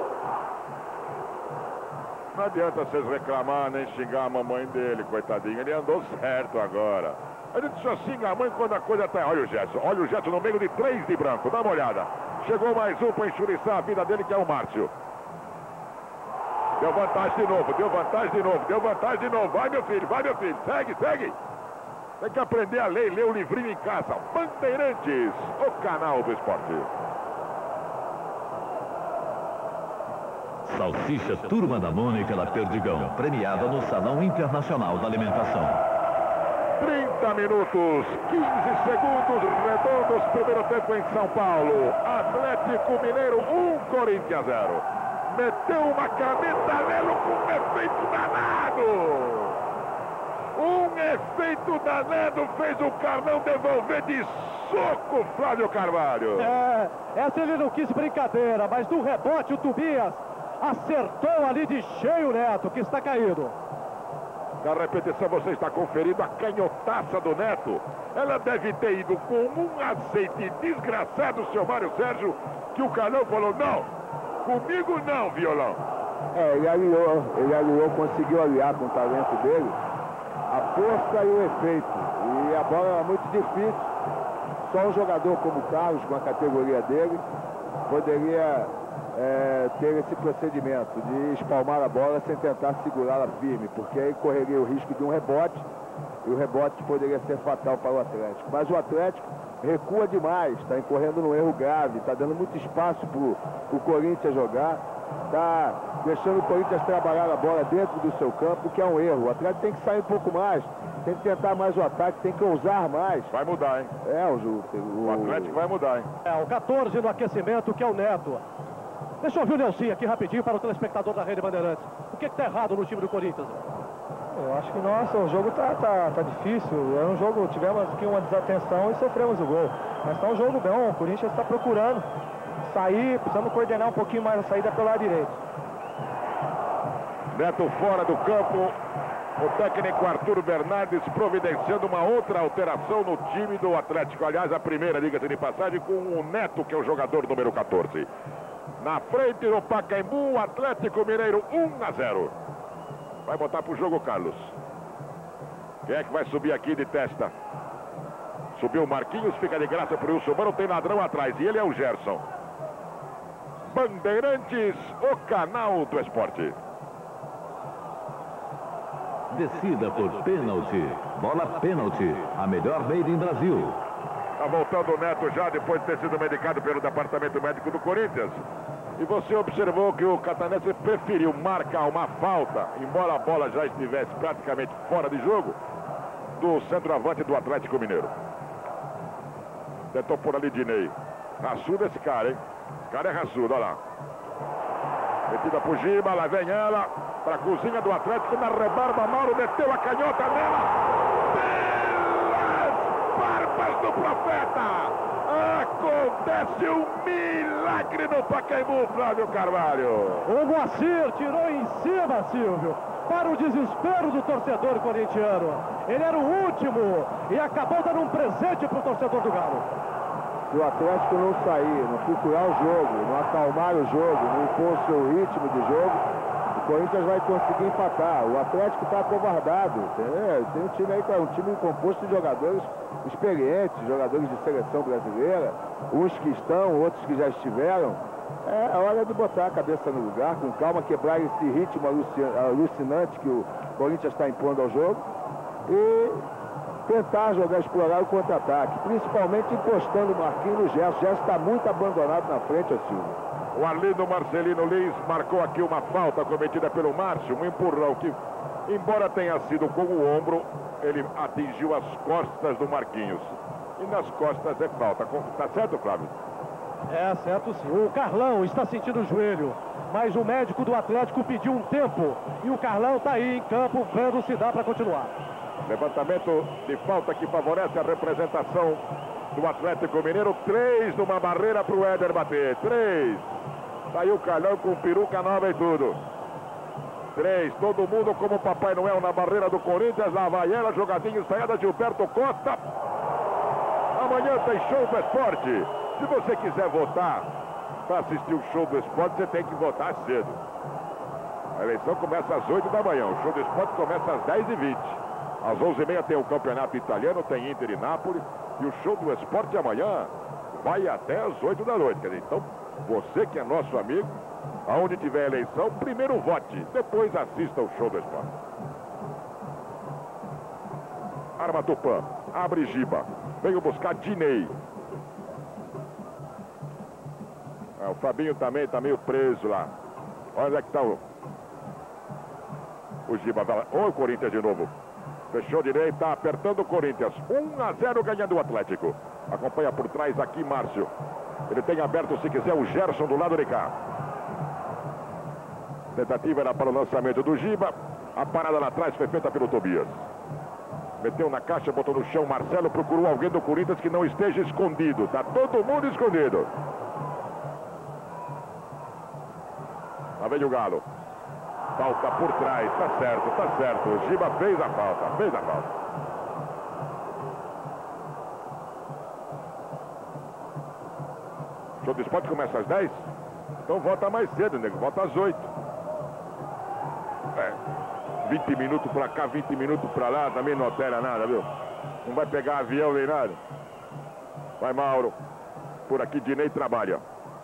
Não adianta vocês reclamar nem xingar a mamãe dele, coitadinho. Ele andou certo agora. A gente só xinga a mãe quando a coisa tá... Olha o Gerson no meio de 3 de branco. Dá uma olhada. Chegou mais um para enxuriçar a vida dele, que é o Márcio. Deu vantagem de novo, deu vantagem de novo, deu vantagem de novo. Vai, meu filho, segue. Tem que aprender a ler o livrinho em casa. Bandeirantes, o canal do esporte. Salsicha Turma da Mônica da Perdigão, premiada no Salão Internacional da Alimentação. 30 minutos, 15 segundos redondos, primeiro tempo em São Paulo. Atlético Mineiro 1, Corinthians 0. Meteu uma caneta Lelo com efeito danado. Um efeito danado fez o Carlão devolver de soco Flávio Carvalho. Essa ele não quis brincadeira, mas no rebote o Tobias acertou ali de cheio o Neto, que está caído. Na repetição você está conferindo a canhotaça do Neto. Ela deve ter ido com um azeite desgraçado, seu Mário Sérgio, que o Carlão falou, não, comigo não, violão. Ele aliou, conseguiu aliar com o talento dele a força e o efeito. E a bola era muito difícil. Só um jogador como o Carlos, com a categoria dele, poderia ter esse procedimento de espalmar a bola sem tentar segurá-la firme, porque aí correria o risco de um rebote, e o rebote poderia ser fatal para o Atlético. Mas o Atlético recua demais, está incorrendo num erro grave, está dando muito espaço para o Corinthians jogar, está deixando o Corinthians trabalhar a bola dentro do seu campo, que é um erro. O Atlético tem que sair um pouco mais, tem que tentar mais o ataque, tem que ousar mais. Vai mudar, hein? O Atlético vai mudar, hein? O 14 no aquecimento, que é o Neto. Deixa eu ouvir o Nelson aqui rapidinho para o telespectador da Rede Bandeirantes. O que está errado no time do Corinthians? Eu acho que, o jogo tá difícil. É um jogo, tivemos aqui uma desatenção e sofremos o gol. Mas tá um jogo bom, o Corinthians está procurando sair, precisamos coordenar um pouquinho mais a saída pelo lado direito. Neto fora do campo, o técnico Arthur Bernardes providenciando uma outra alteração no time do Atlético. Aliás, a primeira, diga-se de passagem, com o Neto, que é o jogador número 14. Na frente do Pacaembu, Atlético Mineiro 1-0. Vai botar pro jogo, Carlos. Quem é que vai subir aqui de testa? Subiu o Marquinhos, fica de graça pro Wilson Mano, tem ladrão atrás, e ele é o Gerson. Bandeirantes, o canal do esporte. Decida por pênalti. Bola pênalti. A melhor made in Brasil. Tá voltando o Neto já, depois de ter sido medicado pelo departamento médico do Corinthians. E você observou que o Catanese preferiu marcar uma falta, embora a bola já estivesse praticamente fora de jogo, do centroavante do Atlético Mineiro. Tentou por ali Dinei. Raçudo esse cara, hein? Esse cara é raçudo, olha lá. Metida pro Giba, lá vem ela, pra cozinha do Atlético, na rebarba, Mauro meteu a canhota nela. Pelas barbas do profeta! Acontece um milagre no Pacaembu, Flávio Carvalho. O Moacir tirou em cima, Silvio, para o desespero do torcedor corintiano. Ele era o último e acabou dando um presente para o torcedor do Galo. Se o Atlético não sair, não procurar o jogo, não acalmar o jogo, não impor o seu ritmo de jogo, o Corinthians vai conseguir empatar. O Atlético está acovardado. Tem um time aí que é um time composto de jogadores experientes, jogadores de seleção brasileira, uns que estão, outros que já estiveram. É hora de botar a cabeça no lugar, com calma, quebrar esse ritmo alucinante que o Corinthians está impondo ao jogo e tentar explorar o contra-ataque, principalmente encostando o Marquinhos no Gerson. O Gerson está muito abandonado na frente, Silvio. O Arlindo Marcelino Lins marcou aqui uma falta cometida pelo Márcio, um empurrão que, embora tenha sido com o ombro, ele atingiu as costas do Marquinhos. E nas costas é falta. Tá certo, Flávio? É certo, sim. O Carlão está sentindo o joelho, mas o médico do Atlético pediu um tempo e o Carlão está aí em campo vendo se dá para continuar. Levantamento de falta que favorece a representação do Atlético Mineiro. 3 numa barreira para o Éder bater. 3. Saiu o Carlão com peruca nova e tudo. 3. Todo mundo como Papai Noel na barreira do Corinthians. Lá vai ela, jogadinha ensaiada, Gilberto Costa. Amanhã tem show do esporte. Se você quiser votar para assistir o show do esporte, você tem que votar cedo. A eleição começa às 8 da manhã. O show do esporte começa às 10h20. Às 11h30 tem o campeonato italiano, tem Inter e Nápoles. E o show do esporte amanhã vai até às 8 da noite. Quer dizer, então, você que é nosso amigo, aonde tiver eleição, primeiro vote, depois assista o show do esporte. Arma Tupã, abre Giba, veio buscar Dinei. O Fabinho também está meio preso lá. Olha que tá o Giba. Olha o Corinthians de novo. Fechou direito, tá apertando o Corinthians. 1-0 ganhando o Atlético. Acompanha por trás aqui Márcio. Ele tem aberto, se quiser, o Gerson do lado de cá. Tentativa era para o lançamento do Giba. A parada lá atrás foi feita pelo Tobias. Meteu na caixa, botou no chão. Marcelo procurou alguém do Corinthians que não esteja escondido. Tá todo mundo escondido. Lá vem o Galo. Falta por trás, tá certo, tá certo. O Giba fez a falta, fez a falta. O show do esporte começa às 10? Então volta mais cedo, nego, volta às 8. 20 minutos pra cá, 20 minutos pra lá, também não altera nada, viu? Não vai pegar avião nem nada. Vai, Mauro. Por aqui, Dinei trabalha.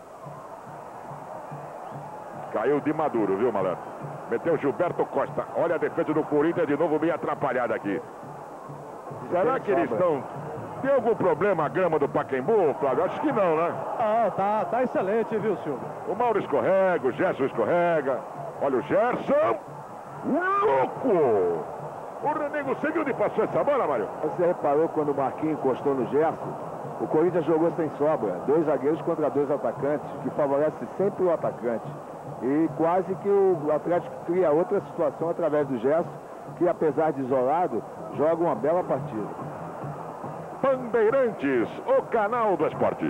Caiu de Maduro, viu, malandro? Meteu Gilberto Costa. Olha a defesa do Corinthians de novo bem atrapalhada aqui. Será que eles estão... Tem algum problema a grama do Pacaembu, Flávio? Acho que não, né? Ah, tá excelente, viu, Silvio? O Mauro escorrega, o Gerson escorrega. Olha o Gerson. Louco! O Renego, você viu onde passou essa bola, Mário? Você reparou quando o Marquinhos encostou no Gerson? O Corinthians jogou sem sobra. 2 zagueiros contra 2 atacantes, que favorece sempre o atacante. E quase que o Atlético cria outra situação através do Gerson, que apesar de isolado, joga uma bela partida. Bandeirantes, o canal do esporte.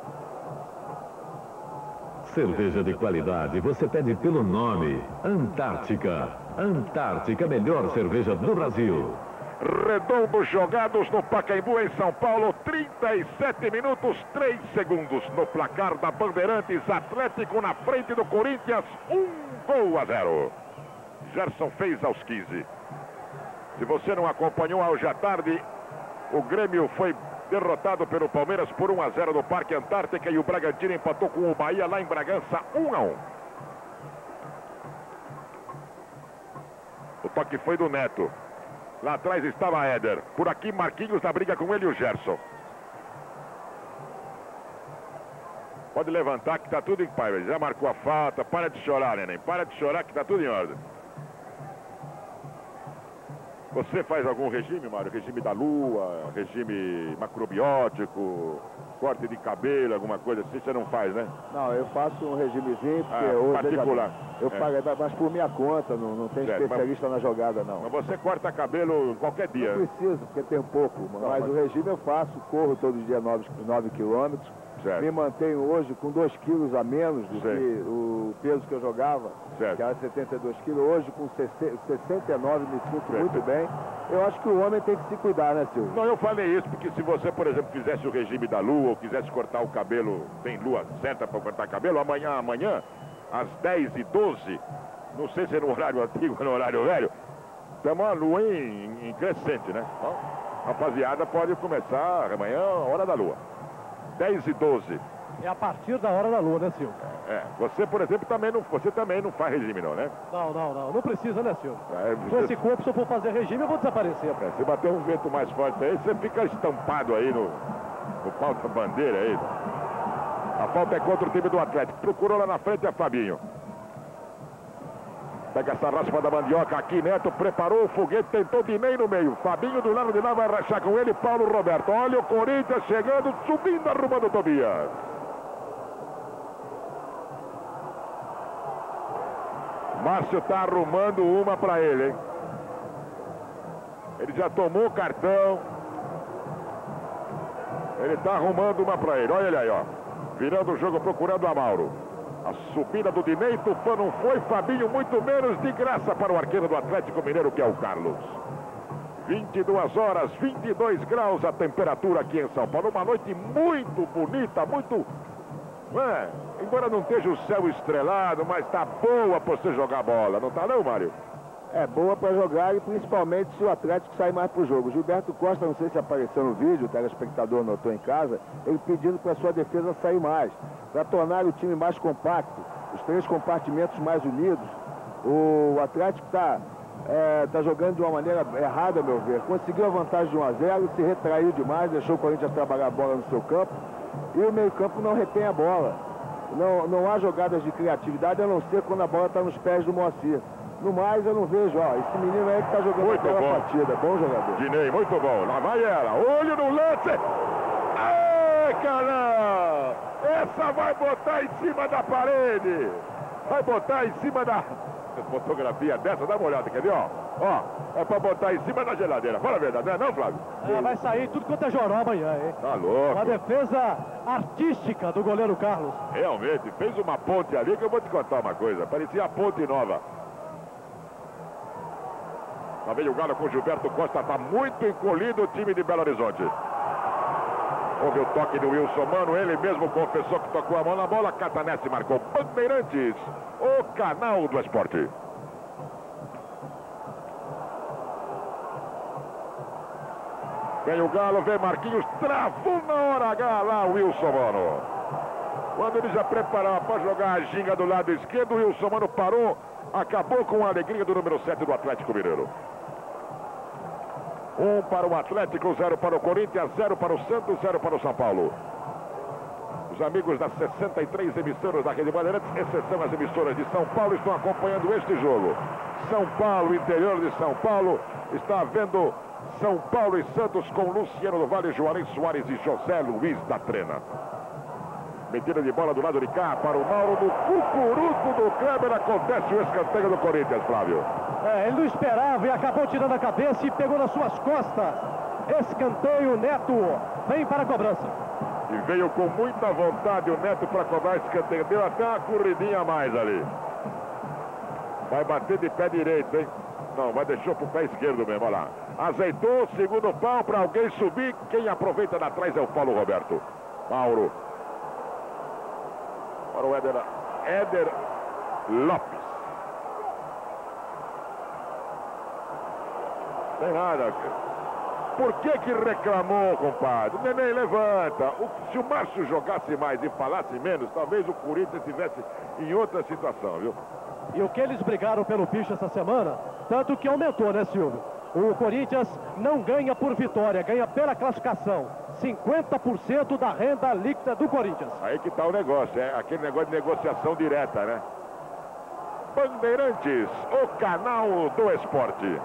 Cerveja de qualidade você pede pelo nome. Antártica. Antártica, melhor cerveja do Brasil. Redondos jogados no Pacaembu, em São Paulo. 37 minutos, 3 segundos no placar da Bandeirantes. Atlético na frente do Corinthians. 1-0. Gerson fez aos 15. Se você não acompanhou hoje à tarde, o Grêmio foi derrotado pelo Palmeiras por 1-0 no Parque Antártica e o Bragantino empatou com o Bahia lá em Bragança, 1-1. O toque foi do Neto. Lá atrás estava Éder. Por aqui Marquinhos na briga com ele e o Gerson. Pode levantar que tá tudo em paz. Já marcou a falta. Para de chorar, neném. Para de chorar que tá tudo em ordem. Você faz algum regime, Mário? Regime da lua, regime macrobiótico, corte de cabelo, alguma coisa assim? Você não faz, né? Não, eu faço um regimezinho, porque hoje particular. Eu pago, mas por minha conta, não tem especialista na jogada, não. Mas você corta cabelo qualquer dia? Não preciso, porque tem pouco. Mas o regime eu faço, corro todo dia 9 quilômetros. Certo. Me mantenho hoje com 2 quilos a menos do que o peso que eu jogava, certo, que era 72 quilos. Hoje com 69 me sinto muito bem. Eu acho que o homem tem que se cuidar, né, Silvio? Não, eu falei isso porque se você, por exemplo, fizesse o regime da lua ou quisesse cortar o cabelo, tem lua certa para cortar cabelo, amanhã, às 10h12, não sei se é no horário antigo ou no horário velho, tem uma lua em crescente, né? Então, rapaziada, pode começar amanhã, hora da lua. 10h12. É a partir da hora da lua, né, Silvio? Você, por exemplo, também não faz regime, não, né? Não precisa, né, Silvio? Com esse corpo, se eu for fazer regime, eu vou desaparecer. Se bater um vento mais forte aí, você fica estampado aí no pau da bandeira aí. A falta é contra o time do Atlético. Procurou lá na frente, é Fabinho. Pega essa raspa da mandioca aqui, Neto preparou o foguete, tentou Dinei no meio. Fabinho do lado de lá vai rachar com ele, Paulo Roberto. Olha o Corinthians chegando, subindo, arrumando o Tobias. Márcio tá arrumando uma para ele, hein? Ele já tomou o cartão. Ele tá arrumando uma para ele. Olha ele aí, ó. Virando o jogo, procurando a Mauro. A subida do Dinei, Tufã não foi, Fabinho muito menos, de graça para o arqueiro do Atlético Mineiro, que é o Carlos. 22 horas, 22 graus a temperatura aqui em São Paulo. Uma noite muito bonita, muito... embora não esteja o céu estrelado, mas tá boa para você jogar bola, não tá não, Mário? É boa para jogar e principalmente se o Atlético sair mais pro jogo. Gilberto Costa, não sei se apareceu no vídeo, o telespectador notou em casa, ele pedindo para sua defesa sair mais, para tornar o time mais compacto, os 3 compartimentos mais unidos. O Atlético tá jogando de uma maneira errada, a meu ver. Conseguiu a vantagem de 1-0, se retraiu demais, deixou o Corinthians trabalhar a bola no seu campo e o meio-campo não retém a bola. Não há jogadas de criatividade, a não ser quando a bola está nos pés do Moacir. No mais, eu não vejo, ó, esse menino aí que está jogando aquela partida. Bom jogador. Dinei, muito bom. Lá vai ela. Olho no lance. Ai, caramba! Essa vai botar em cima da parede. Vai botar em cima da... Fotografia dessa, dá uma olhada, quer ver, ó? Ó, é pra botar em cima da geladeira. Fala a verdade, não é não, Flávio? Vai sair tudo quanto é joró amanhã, hein? Tá louco. Uma defesa artística do goleiro Carlos. Realmente, fez uma ponte ali que eu vou te contar uma coisa. Parecia a ponte nova. Lá vem o Galo com o Gilberto Costa, tá muito encolhido o time de Belo Horizonte. Houve o toque do Wilson Mano, ele mesmo confessou que tocou a mão na bola. Catanese marcou. Bandeirantes, o canal do esporte. Vem o Galo, vem Marquinhos, travou na hora H lá o Wilson Mano. Quando ele já preparava para jogar a ginga do lado esquerdo, o Wilson Mano parou, acabou com a alegria do número 7 do Atlético Mineiro. 1 para o Atlético, 0 para o Corinthians, 0 para o Santos, 0 para o São Paulo. Os amigos das 63 emissoras da Rede Bandeirantes, exceção as emissoras de São Paulo, estão acompanhando este jogo. São Paulo, interior de São Paulo, está vendo São Paulo e Santos com Luciano do Vale, Juarez Soares e José Luiz da Trena. Metida de bola do lado de cá para o Mauro, no cucuruco do Kleber, acontece o escanteio do Corinthians, Flávio. Ele não esperava e acabou tirando a cabeça e pegou nas suas costas. Escanteio, Neto vem para a cobrança. E veio com muita vontade o Neto para cobrar escanteio. Deu até uma corridinha a mais ali. Vai bater de pé direito, hein? Não, vai deixar pro pé esquerdo mesmo, olha lá. Azeitou, segundo pau para alguém subir. Quem aproveita da trás é o Paulo Roberto. Mauro. Para o Éder Lopes. Tem nada. Por que reclamou, compadre? O Neném levanta. Se o Márcio jogasse mais e falasse menos, talvez o Corinthians estivesse em outra situação, viu? E o que eles brigaram pelo bicho essa semana, tanto que aumentou, né, Silvio? O Corinthians não ganha por vitória, ganha pela classificação. 50% da renda líquida do Corinthians. Aí que tá o negócio, é aquele negócio de negociação direta, né? Bandeirantes, o canal do esporte.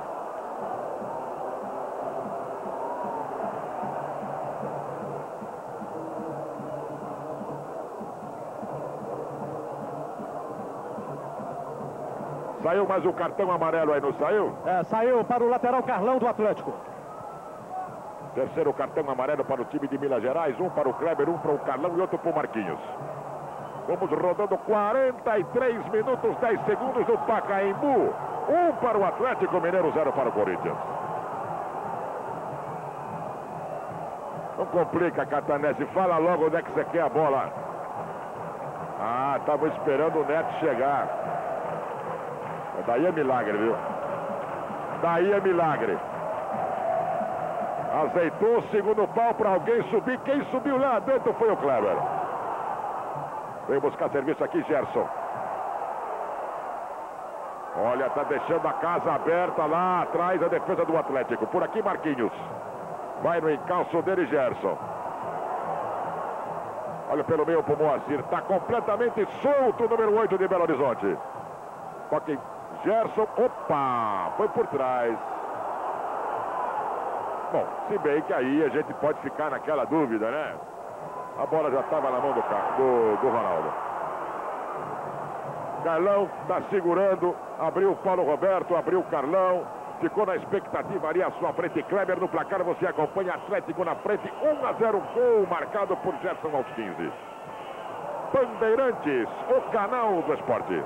Saiu mais um cartão amarelo aí, não saiu? Saiu para o lateral Carlão do Atlético. Terceiro cartão amarelo para o time de Minas Gerais. Um para o Kleber, um para o Carlão e outro para o Marquinhos. Vamos rodando 43 minutos, 10 segundos do Pacaembu. 1 para o Atlético Mineiro, 0 para o Corinthians. Não complica, Catanese. Fala logo onde é que você quer a bola. Ah, estava esperando o Neto chegar. Daí é milagre, viu? Daí é milagre. Azeitou o segundo pau para alguém subir. Quem subiu lá dentro foi o Kleber. Veio buscar serviço aqui, Gerson. Olha, tá deixando a casa aberta lá atrás a defesa do Atlético. Por aqui, Marquinhos. Vai no encalço dele, Gerson. Olha pelo meio pro Moacir. Tá completamente solto o número 8 de Belo Horizonte. Toca em Gerson. Opa! Foi por trás. Bom, se bem que aí a gente pode ficar naquela dúvida, né? A bola já estava na mão do Ronaldo. Carlão está segurando. Abriu o Paulo Roberto, abriu o Carlão. Ficou na expectativa ali à sua frente. Kleber no placar, você acompanha Atlético na frente. 1-0, gol marcado por Gerson aos 15. Bandeirantes, o canal do esporte.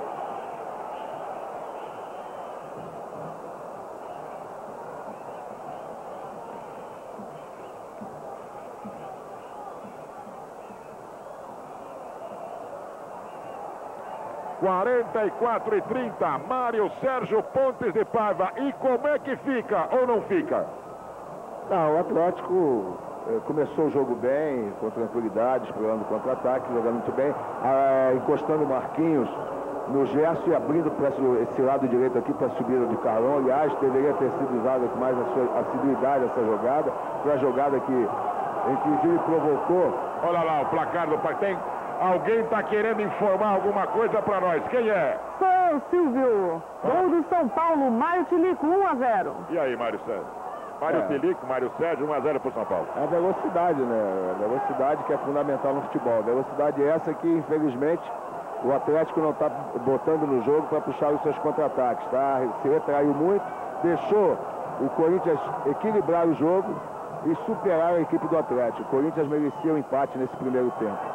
(44:30), Mário Sérgio Pontes de Paiva. E como é que fica ou não fica? Não, o Atlético começou o jogo bem, com tranquilidade, explorando contra-ataque, jogando muito bem, encostando o Marquinhos no Gerson e abrindo para esse lado direito aqui para a subida do Carlão. Aliás, deveria ter sido usada com mais assiduidade essa jogada, foi a jogada que inclusive provocou. Olha lá o placar do pai. Tem Alguém está querendo informar alguma coisa para nós. Quem é? Sou Silvio. Gol do São Paulo, Mário Tilico, 1-0. E aí, Mário Sérgio? Mário Tilico, Mário Sérgio, 1-0 para o São Paulo. É a velocidade, né? A velocidade que é fundamental no futebol. A velocidade essa que, infelizmente, o Atlético não está botando no jogo para puxar os seus contra-ataques, tá? Se retraiu muito, deixou o Corinthians equilibrar o jogo e superar a equipe do Atlético. O Corinthians merecia o empate nesse primeiro tempo.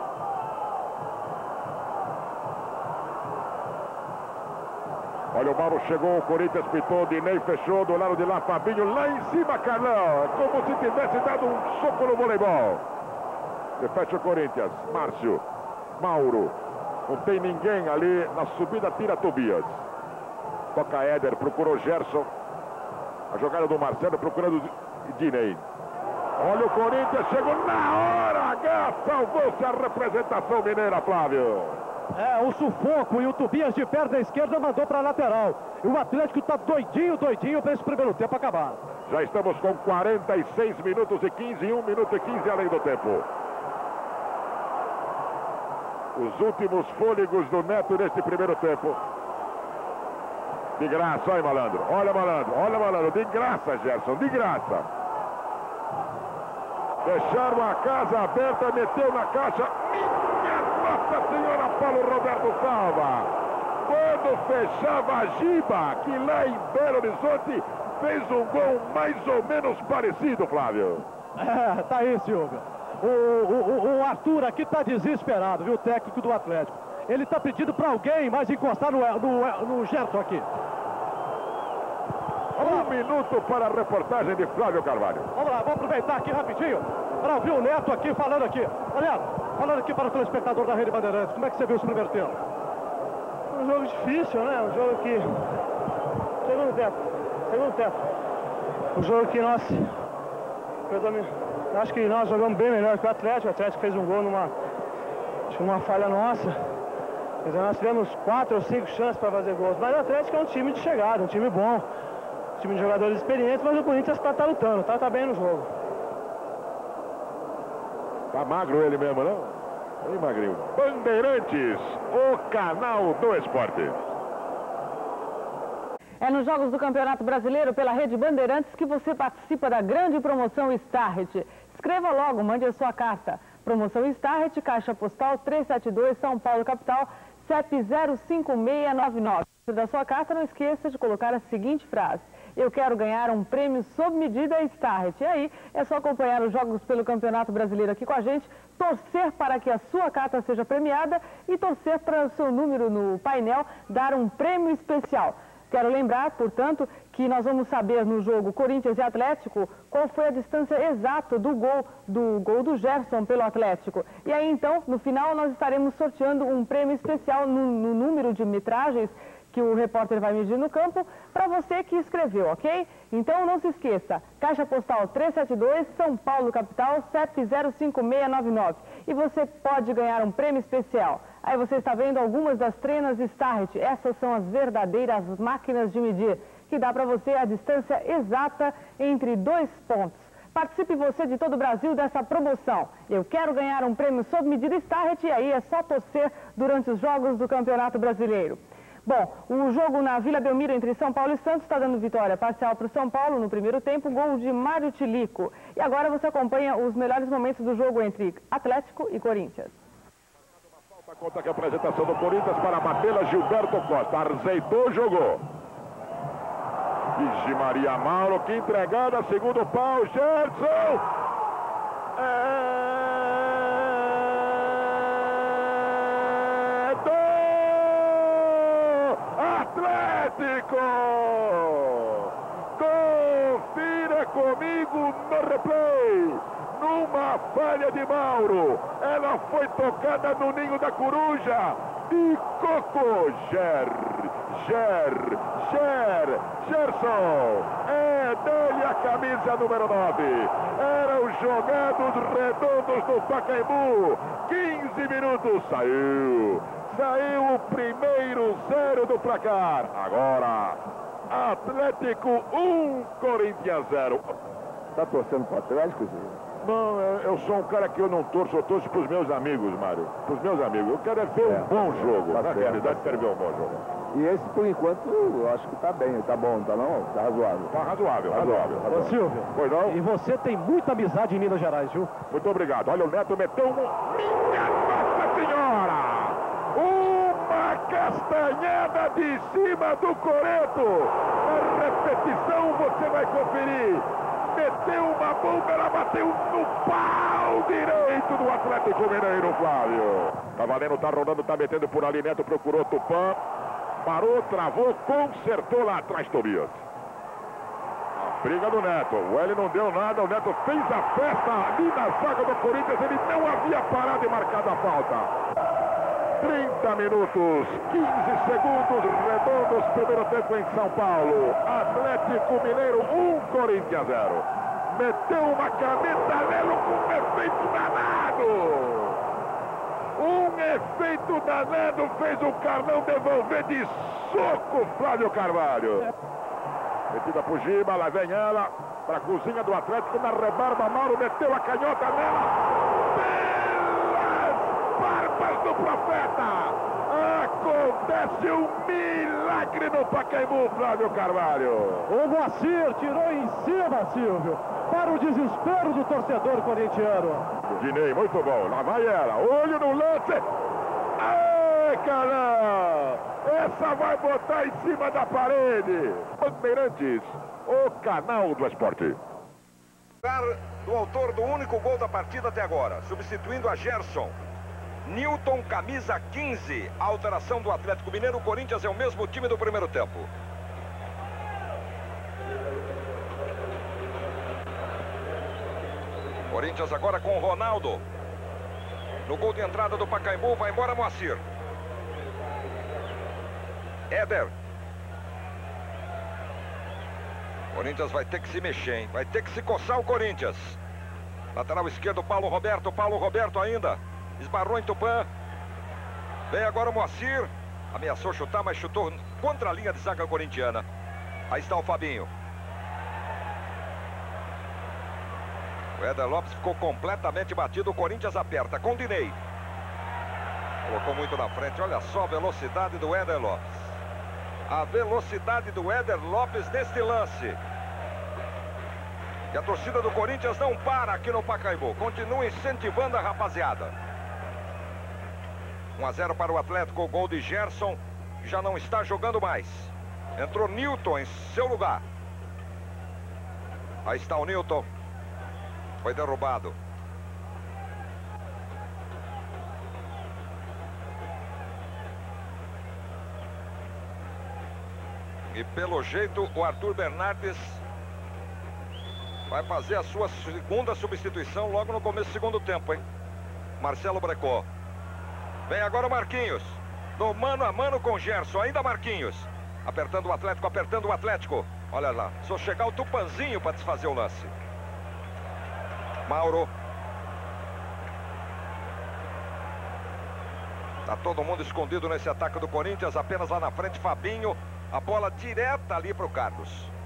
Olha, o Mauro chegou, o Corinthians pitou, Dinei fechou, do lado de lá, Fabinho, lá em cima, Carlão, como se tivesse dado um soco no voleibol. E fecha o Corinthians, Márcio, Mauro, não tem ninguém ali, na subida tira Tobias. Toca Éder, procurou Gerson, a jogada do Marcelo, procurando Dinei. Olha o Corinthians, chegou na hora, salvou-se a representação mineira, Flávio. É, o sufoco e o Tobias de perna esquerda mandou para a lateral. E o Atlético está doidinho para esse primeiro tempo acabar. Já estamos com 46 minutos e 15, 1 minuto e 15 além do tempo. Os últimos fôlegos do Neto neste primeiro tempo. De graça, olha malandro, olha malandro, de graça, Gerson, de graça. Deixaram a casa aberta, meteu na caixa. Nossa Senhora, Paulo Roberto salva. Quando fechava a Giba, que lá em Belo Horizonte fez um gol mais ou menos parecido, Flávio. É, tá aí, Silvio. O Arthur aqui tá desesperado, viu, o técnico do Atlético. Ele tá pedindo para alguém mais encostar no Gerson aqui. 1 minuto para a reportagem de Flávio Carvalho. Vamos lá, vamos aproveitar aqui rapidinho para ouvir o Neto aqui falando aqui. Ô Neto, falando aqui para o telespectador da Rede Bandeirantes, como é que você viu esse primeiro tempo? Um jogo difícil, né? Um jogo que... Segundo tempo. Um jogo que nós... Acho que nós jogamos bem melhor que o Atlético. O Atlético fez um gol numa falha nossa. Quer dizer, nós tivemos 4 ou 5 chances para fazer gols. Mas o Atlético é um time de chegada, um time bom. Um time de jogadores experientes, mas o Corinthians tá lutando, tá bem no jogo. Tá magro ele mesmo, não? Bem magrinho. Bandeirantes, o canal do esporte. É nos Jogos do Campeonato Brasileiro pela Rede Bandeirantes que você participa da grande promoção Start. Escreva logo, mande a sua carta. Promoção Start, Caixa Postal 372, São Paulo, capital, CEP 05699. Da sua carta, não esqueça de colocar a seguinte frase: eu quero ganhar um prêmio sob medida Start. E aí, é só acompanhar os Jogos pelo Campeonato Brasileiro aqui com a gente, torcer para que a sua carta seja premiada e torcer para o seu número no painel dar um prêmio especial. Quero lembrar, portanto, que nós vamos saber no jogo Corinthians e Atlético qual foi a distância exata do gol do Gerson pelo Atlético. E aí, então, no final, nós estaremos sorteando um prêmio especial no número de metragens que o repórter vai medir no campo, para você que escreveu, ok? Então não se esqueça, Caixa Postal 372, São Paulo, capital, CEP 05699. E você pode ganhar um prêmio especial. Aí você está vendo algumas das trenas Start. Essas são as verdadeiras máquinas de medir, que dá para você a distância exata entre 2 pontos. Participe você de todo o Brasil dessa promoção. Eu quero ganhar um prêmio sob medida Start, e aí é só torcer durante os Jogos do Campeonato Brasileiro. Bom, o jogo na Vila Belmiro entre São Paulo e Santos está dando vitória parcial para o São Paulo no primeiro tempo, gol de Mário Tilico. E agora você acompanha os melhores momentos do jogo entre Atlético e Corinthians. Conta que a apresentação do Corinthians para batê-la, Gilberto Costa. Arzeitou, jogou. Vixe Maria, Mauro, que entregada, segundo pau, Gerson. Atlético! Confira comigo no replay. Numa falha de Mauro, ela foi tocada no ninho da coruja. E Coco, Gerson. É dele a camisa número 9. Eram jogados redondos do Pacaembu. 15 minutos, Saiu o primeiro 0 do placar. Agora, Atlético 1, Corinthians 0. Tá torcendo para o Atlético, Zé? Não, eu sou um cara que eu não torço, eu torço pros meus amigos, Mário. Pros meus amigos. Eu quero é ver um bom jogo. Na realidade, quero ver um bom jogo. E esse, por enquanto, eu acho que tá bem. Tá bom, tá não? Tá razoável. Tá razoável. Ô, Silvio, pois não? E você tem muita amizade em Minas Gerais, viu? Muito obrigado. Olha, o Neto meteu um... Minha Nossa Senhora! Uma castanhada de cima do Coreto. Na repetição você vai conferir. Meteu uma bomba, ela bateu no pau direito do Atlético Mineiro, Flávio. Tá valendo, tá rodando, tá metendo por ali. Neto procurou Tupã. Parou, travou, consertou lá atrás, Tobias. A briga do Neto. O L não deu nada, o Neto fez a festa ali na zaga do Corinthians. Ele não havia parado e marcado a falta. 30 minutos, 15 segundos redondos, primeiro tempo em São Paulo. Atlético Mineiro 1, Corinthians 0. Meteu uma caneta Lelo com efeito danado. Um efeito danado fez o Carlão devolver de soco Flávio Carvalho. Metida por Giba, lá vem ela, para a cozinha do Atlético, na rebarba, Mauro meteu a canhota nela. Barbas do profeta! Acontece um milagre no Pacaembu, Flávio Carvalho. O Moacir tirou em cima, Silvio, para o desespero do torcedor corintiano. Dinei, muito bom. Lá vai ela. Olho no lance. Ai, caramba! Essa vai botar em cima da parede. Bandeirantes, o canal do esporte. Do autor do único gol da partida até agora, substituindo a Gerson. Newton, camisa 15. A alteração do Atlético Mineiro. O Corinthians é o mesmo time do primeiro tempo. Corinthians agora com o Ronaldo. No gol de entrada do Pacaembu, vai embora Moacir. Éder. Corinthians vai ter que se mexer, hein? Vai ter que se coçar o Corinthians. Lateral esquerdo, Paulo Roberto ainda. Esbarrou em Tupã. Vem agora o Moacir. Ameaçou chutar, mas chutou contra a linha de zaga corintiana. Aí está o Fabinho. O Éder Lopes ficou completamente batido. O Corinthians aperta com o Dinei. Colocou muito na frente. Olha só a velocidade do Éder Lopes. A velocidade do Éder Lopes neste lance. E a torcida do Corinthians não para aqui no Pacaembu. Continua incentivando a rapaziada. 1 a 0 para o Atlético. O gol de Gerson. Já não está jogando mais. Entrou Newton em seu lugar. Aí está o Newton. Foi derrubado. E pelo jeito o Arthur Bernardes vai fazer a sua segunda substituição logo no começo do segundo tempo, hein? Marcelo Brecó. Vem agora o Marquinhos. No mano a mano com o Gerson. Ainda Marquinhos. Apertando o Atlético, apertando o Atlético. Olha lá. Só chegar o Tupanzinho para desfazer o lance. Mauro. Tá todo mundo escondido nesse ataque do Corinthians. Apenas lá na frente, Fabinho. A bola direta ali para o Carlos.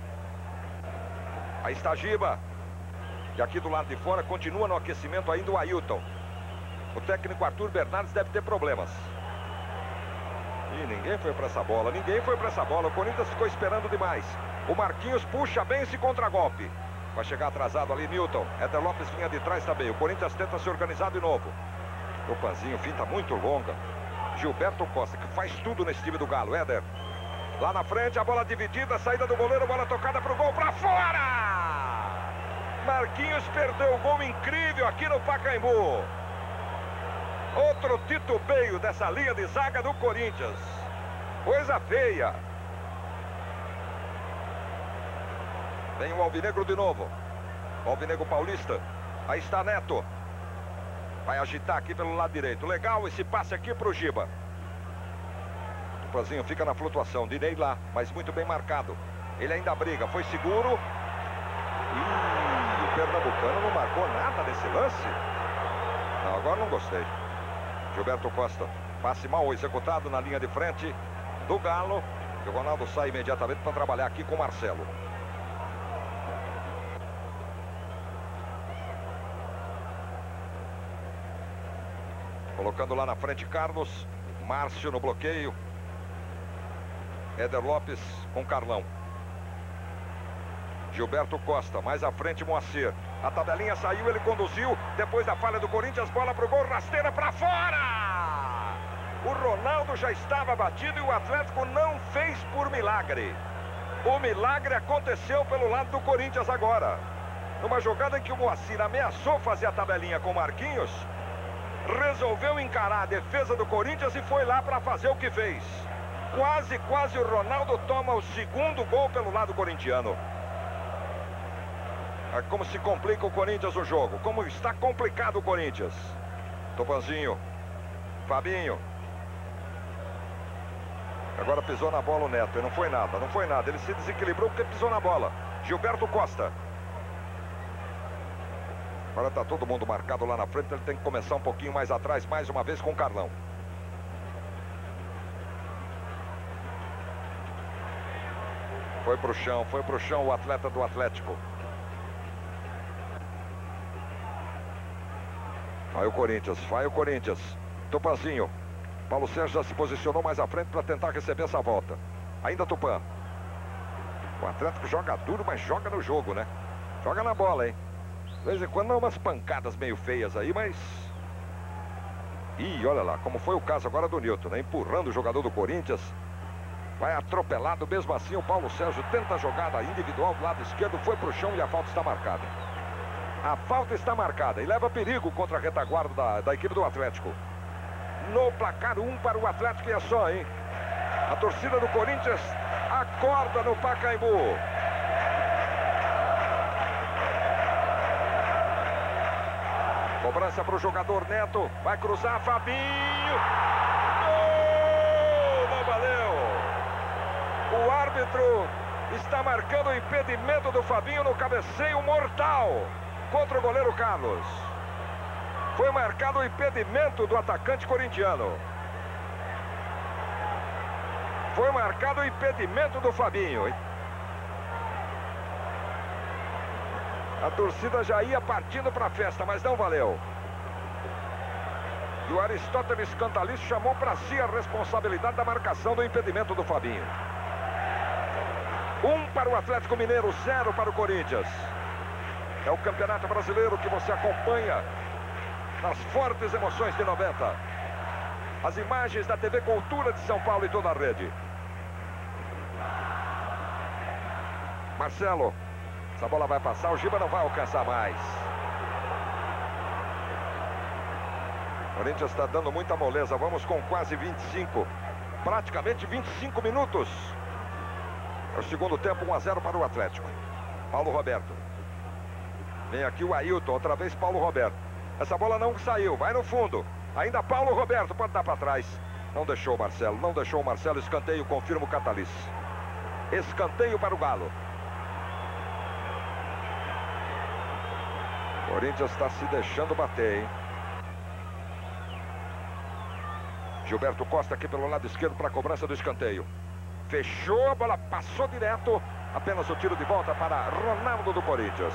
Aí está Giba. E aqui do lado de fora continua no aquecimento ainda o Ailton. O técnico Arthur Bernardes deve ter problemas. E ninguém foi para essa bola. Ninguém foi para essa bola. O Corinthians ficou esperando demais. O Marquinhos puxa bem esse contragolpe. Vai chegar atrasado ali Newton. Éder Lopes vinha de trás também. O Corinthians tenta se organizar de novo. O Panzinho, finta muito longa. Gilberto Costa, que faz tudo nesse time do Galo. Éder. Lá na frente, a bola dividida, saída do goleiro, bola tocada para o gol, para fora! Marquinhos perdeu o gol incrível aqui no Pacaembu. Outro titubeio dessa linha de zaga do Corinthians. Coisa feia. Vem o Alvinegro de novo. O Alvinegro Paulista. Aí está Neto. Vai agitar aqui pelo lado direito. Legal esse passe aqui para o Giba. O Tupanzinho fica na flutuação. Dinei lá, mas muito bem marcado. Ele ainda briga. Foi seguro. Ih, o pernambucano não marcou nada nesse lance. Não, agora não gostei. Gilberto Costa. Passe mal executado na linha de frente do Galo. E o Ronaldo sai imediatamente para trabalhar aqui com o Marcelo. Colocando lá na frente Carlos. Márcio no bloqueio. Éder Lopes com Carlão. Gilberto Costa, mais à frente Moacir. A tabelinha saiu, ele conduziu. Depois da falha do Corinthians, bola pro gol, rasteira para fora! O Ronaldo já estava batido e o Atlético não fez por milagre. O milagre aconteceu pelo lado do Corinthians agora. Numa jogada em que o Moacir ameaçou fazer a tabelinha com Marquinhos, resolveu encarar a defesa do Corinthians e foi lá para fazer o que fez. Quase o Ronaldo toma o segundo gol pelo lado corintiano. É como se complica o Corinthians o jogo. Como está complicado o Corinthians. Tupanzinho. Fabinho. Agora pisou na bola o Neto. E não foi nada, não foi nada. Ele se desequilibrou porque pisou na bola. Gilberto Costa. Agora está todo mundo marcado lá na frente. Ele tem que começar um pouquinho mais atrás. Mais uma vez com o Carlão. Foi pro chão o atleta do Atlético. Vai o Corinthians. Tupanzinho. Paulo Sérgio já se posicionou mais à frente para tentar receber essa volta. Ainda Tupã. O Atlético joga duro, mas joga no jogo, né? Joga na bola, hein? De vez em quando dá umas pancadas meio feias aí, mas... Ih, olha lá, como foi o caso agora do Newton, né? Empurrando o jogador do Corinthians. Vai atropelado, mesmo assim o Paulo Sérgio tenta a jogada individual do lado esquerdo, foi pro chão e a falta está marcada. A falta está marcada e leva perigo contra a retaguarda da equipe do Atlético. No placar 1 para o Atlético e é só, hein? A torcida do Corinthians acorda no Pacaembu. Cobrança para o jogador Neto. Vai cruzar Fabinho. Gol! Não valeu. O árbitro está marcando o impedimento do Fabinho no cabeceio mortal contra o goleiro Carlos. Foi marcado o impedimento do atacante corintiano. Foi marcado o impedimento do Fabinho. A torcida já ia partindo para a festa, mas não valeu. E o Aristóteles Cantalice chamou para si a responsabilidade da marcação do impedimento do Fabinho. 1 para o Atlético Mineiro, 0 para o Corinthians. É o Campeonato Brasileiro que você acompanha nas fortes emoções de 90. As imagens da TV Cultura de São Paulo e toda a rede. Marcelo. Essa bola vai passar, o Giba não vai alcançar mais. O Corinthians está dando muita moleza. Vamos com quase 25. Praticamente 25 minutos. É o segundo tempo, 1-0 para o Atlético. Paulo Roberto. Vem aqui o Ailton, outra vez Paulo Roberto. Essa bola não saiu, vai no fundo. Ainda Paulo Roberto, pode dar para trás. Não deixou o Marcelo, não deixou o Marcelo. Escanteio, confirma o Catalice. Escanteio para o Galo. O Corinthians está se deixando bater, hein? Gilberto Costa aqui pelo lado esquerdo para a cobrança do escanteio. Fechou, a bola passou direto. Apenas o tiro de volta para Ronaldo do Corinthians.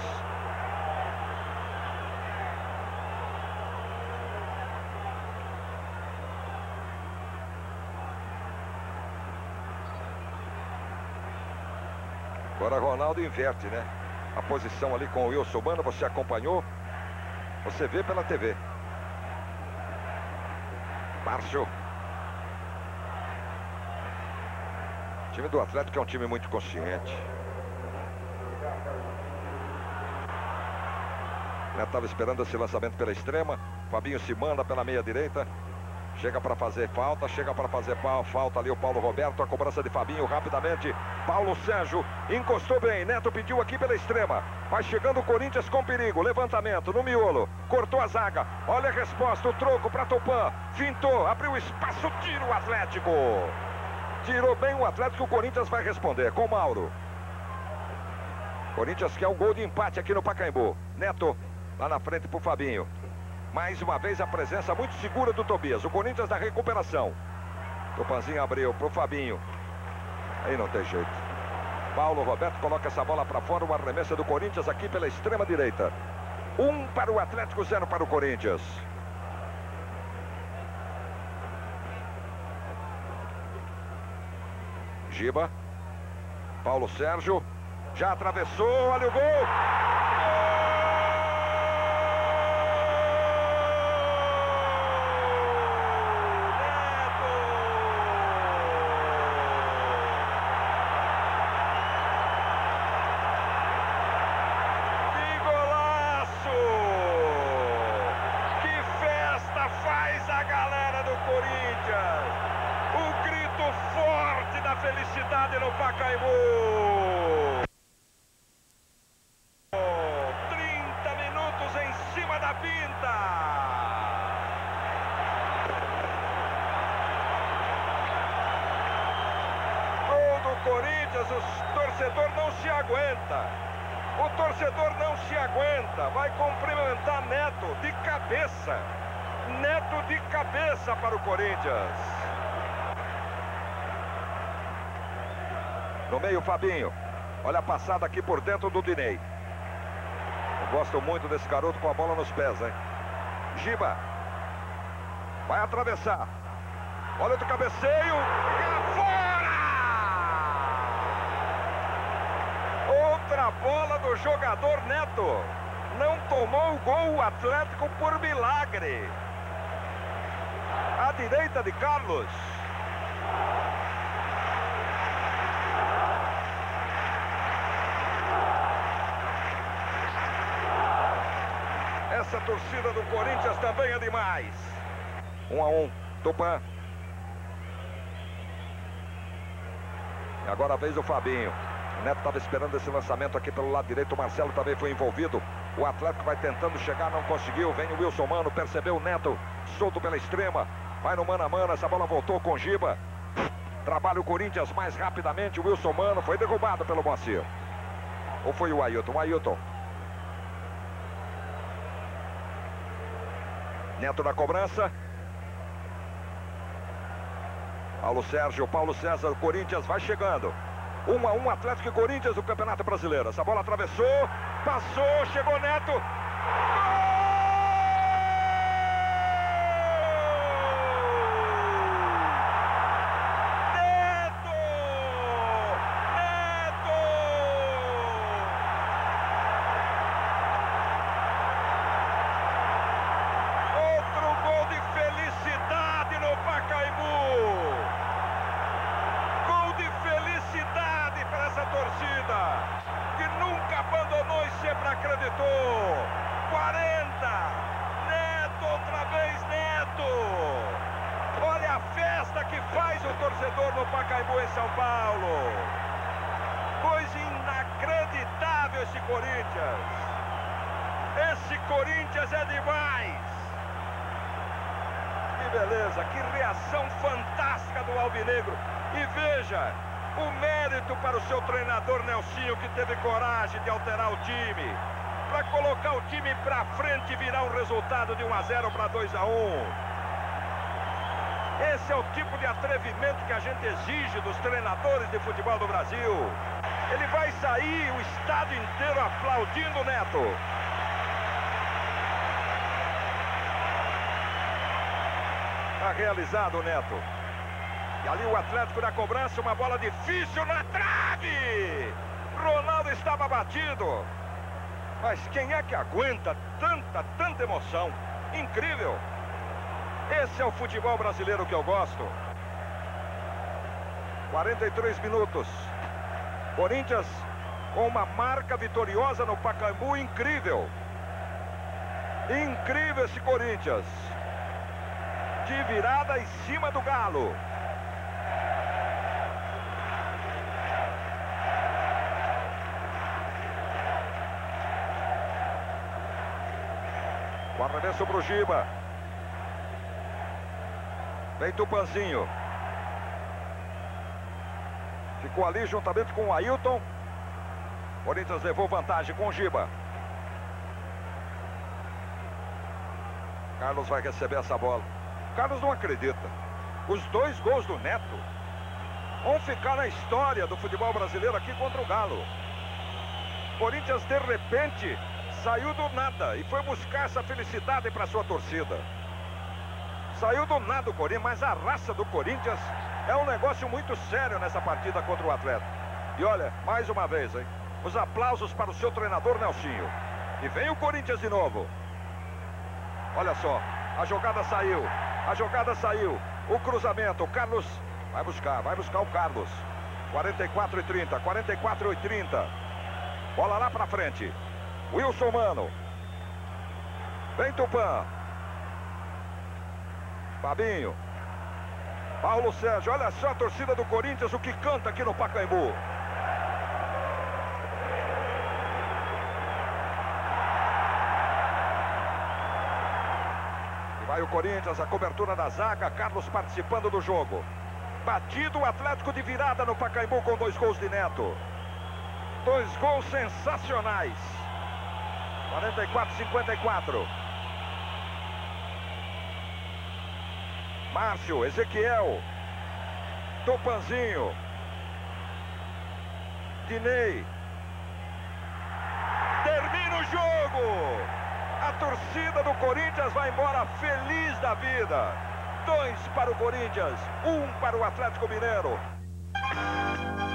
Agora Ronaldo inverte, né? A posição ali com o Wilson Mano, você acompanhou? Você vê pela TV. Márcio. O time do Atlético é um time muito consciente. Estava esperando esse lançamento pela extrema. Fabinho se manda pela meia direita. Chega para fazer falta, falta ali o Paulo Roberto, a cobrança de Fabinho rapidamente. Paulo Sérgio encostou bem, Neto pediu aqui pela extrema. Vai chegando o Corinthians com perigo, levantamento no miolo, cortou a zaga. Olha a resposta, o troco para Tupã, fintou, abriu espaço, tira o Atlético. Tirou bem o Atlético, o Corinthians vai responder com Mauro. Corinthians quer um gol de empate aqui no Pacaembu. Neto lá na frente para o Fabinho. Mais uma vez a presença muito segura do Tobias. O Corinthians na recuperação. Tupanzinho abriu para o Fabinho. Aí não tem jeito. Paulo Roberto coloca essa bola para fora. O arremesso do Corinthians aqui pela extrema direita. 1 para o Atlético, 0 para o Corinthians. Giba. Paulo Sérgio. Já atravessou, olha o gol. Felicidade no Pacaembu. 30 minutos em cima da pinta. Gol do Corinthians, o torcedor não se aguenta. O torcedor não se aguenta. Vai cumprimentar Neto de cabeça. Neto de cabeça para o Corinthians. No meio, Fabinho. Olha a passada aqui por dentro do Dinei. Eu gosto muito desse garoto com a bola nos pés, hein? Giba. Vai atravessar. Olha o cabeceio. E fora! Outra bola do jogador Neto. Não tomou o gol o Atlético por milagre. À direita de Carlos. Essa torcida do Corinthians também é demais. 1-1, Tupã. E agora a vez do Fabinho. O Neto estava esperando esse lançamento aqui pelo lado direito. O Marcelo também foi envolvido. O Atlético vai tentando chegar, não conseguiu. Vem o Wilson Mano, percebeu o Neto. Solto pela extrema. Vai no mano a mano. Essa bola voltou com Giba. Trabalha o Corinthians mais rapidamente. O Wilson Mano foi derrubado pelo Moacir. Ou foi o Ailton? O Ailton. Neto na cobrança. Paulo Sérgio, Paulo César, Corinthians vai chegando. 1-1, Atlético e Corinthians do Campeonato Brasileiro. Essa bola atravessou, passou, chegou Neto. Que nunca abandonou e sempre acreditou. 40. Neto, outra vez Neto. Olha a festa que faz o torcedor no Pacaembu em São Paulo. Coisa inacreditável esse Corinthians. Esse Corinthians é demais. Que beleza, que reação fantástica do Alvinegro. E veja, o mérito para o seu treinador Nelsinho, que teve coragem de alterar o time, para colocar o time para frente e virar um resultado de 1-0 para 2-1. Esse é o tipo de atrevimento que a gente exige dos treinadores de futebol do Brasil. Ele vai sair, o estado inteiro aplaudindo o Neto. Está realizado o Neto. E ali o Atlético na cobrança, uma bola difícil na trave. Ronaldo estava batido. Mas quem é que aguenta tanta emoção? Incrível. Esse é o futebol brasileiro que eu gosto. 43 minutos. Corinthians com uma marca vitoriosa no Pacaembu, incrível. Incrível esse Corinthians. De virada em cima do Galo. O arremesso para o Giba. Vem Tupanzinho. Ficou ali juntamente com o Ailton. Corinthians levou vantagem com o Giba. Carlos vai receber essa bola. Carlos não acredita. Os dois gols do Neto vão ficar na história do futebol brasileiro aqui contra o Galo. Corinthians, de repente, saiu do nada e foi buscar essa felicidade para sua torcida. Saiu do nada o Corinthians, mas a raça do Corinthians é um negócio muito sério nessa partida contra o Atlético. E olha, mais uma vez, hein? Os aplausos para o seu treinador, Nelsinho. E vem o Corinthians de novo. Olha só, a jogada saiu. A jogada saiu. O cruzamento, o Carlos vai buscar o Carlos. 44-30, 44-30. Bola lá pra frente. Wilson Mano. Vem Tupã. Fabinho. Paulo Sérgio, olha só a torcida do Corinthians, o que canta aqui no Pacaembu. E vai o Corinthians, a cobertura da zaga, Carlos participando do jogo. Batido o Atlético de virada no Pacaembu com 2 gols de Neto. 2 gols sensacionais. 44-54. Márcio, Ezequiel. Tupanzinho. Dinei. Termina o jogo. A torcida do Corinthians vai embora feliz da vida. 2 para o Corinthians, 1 para o Atlético Mineiro.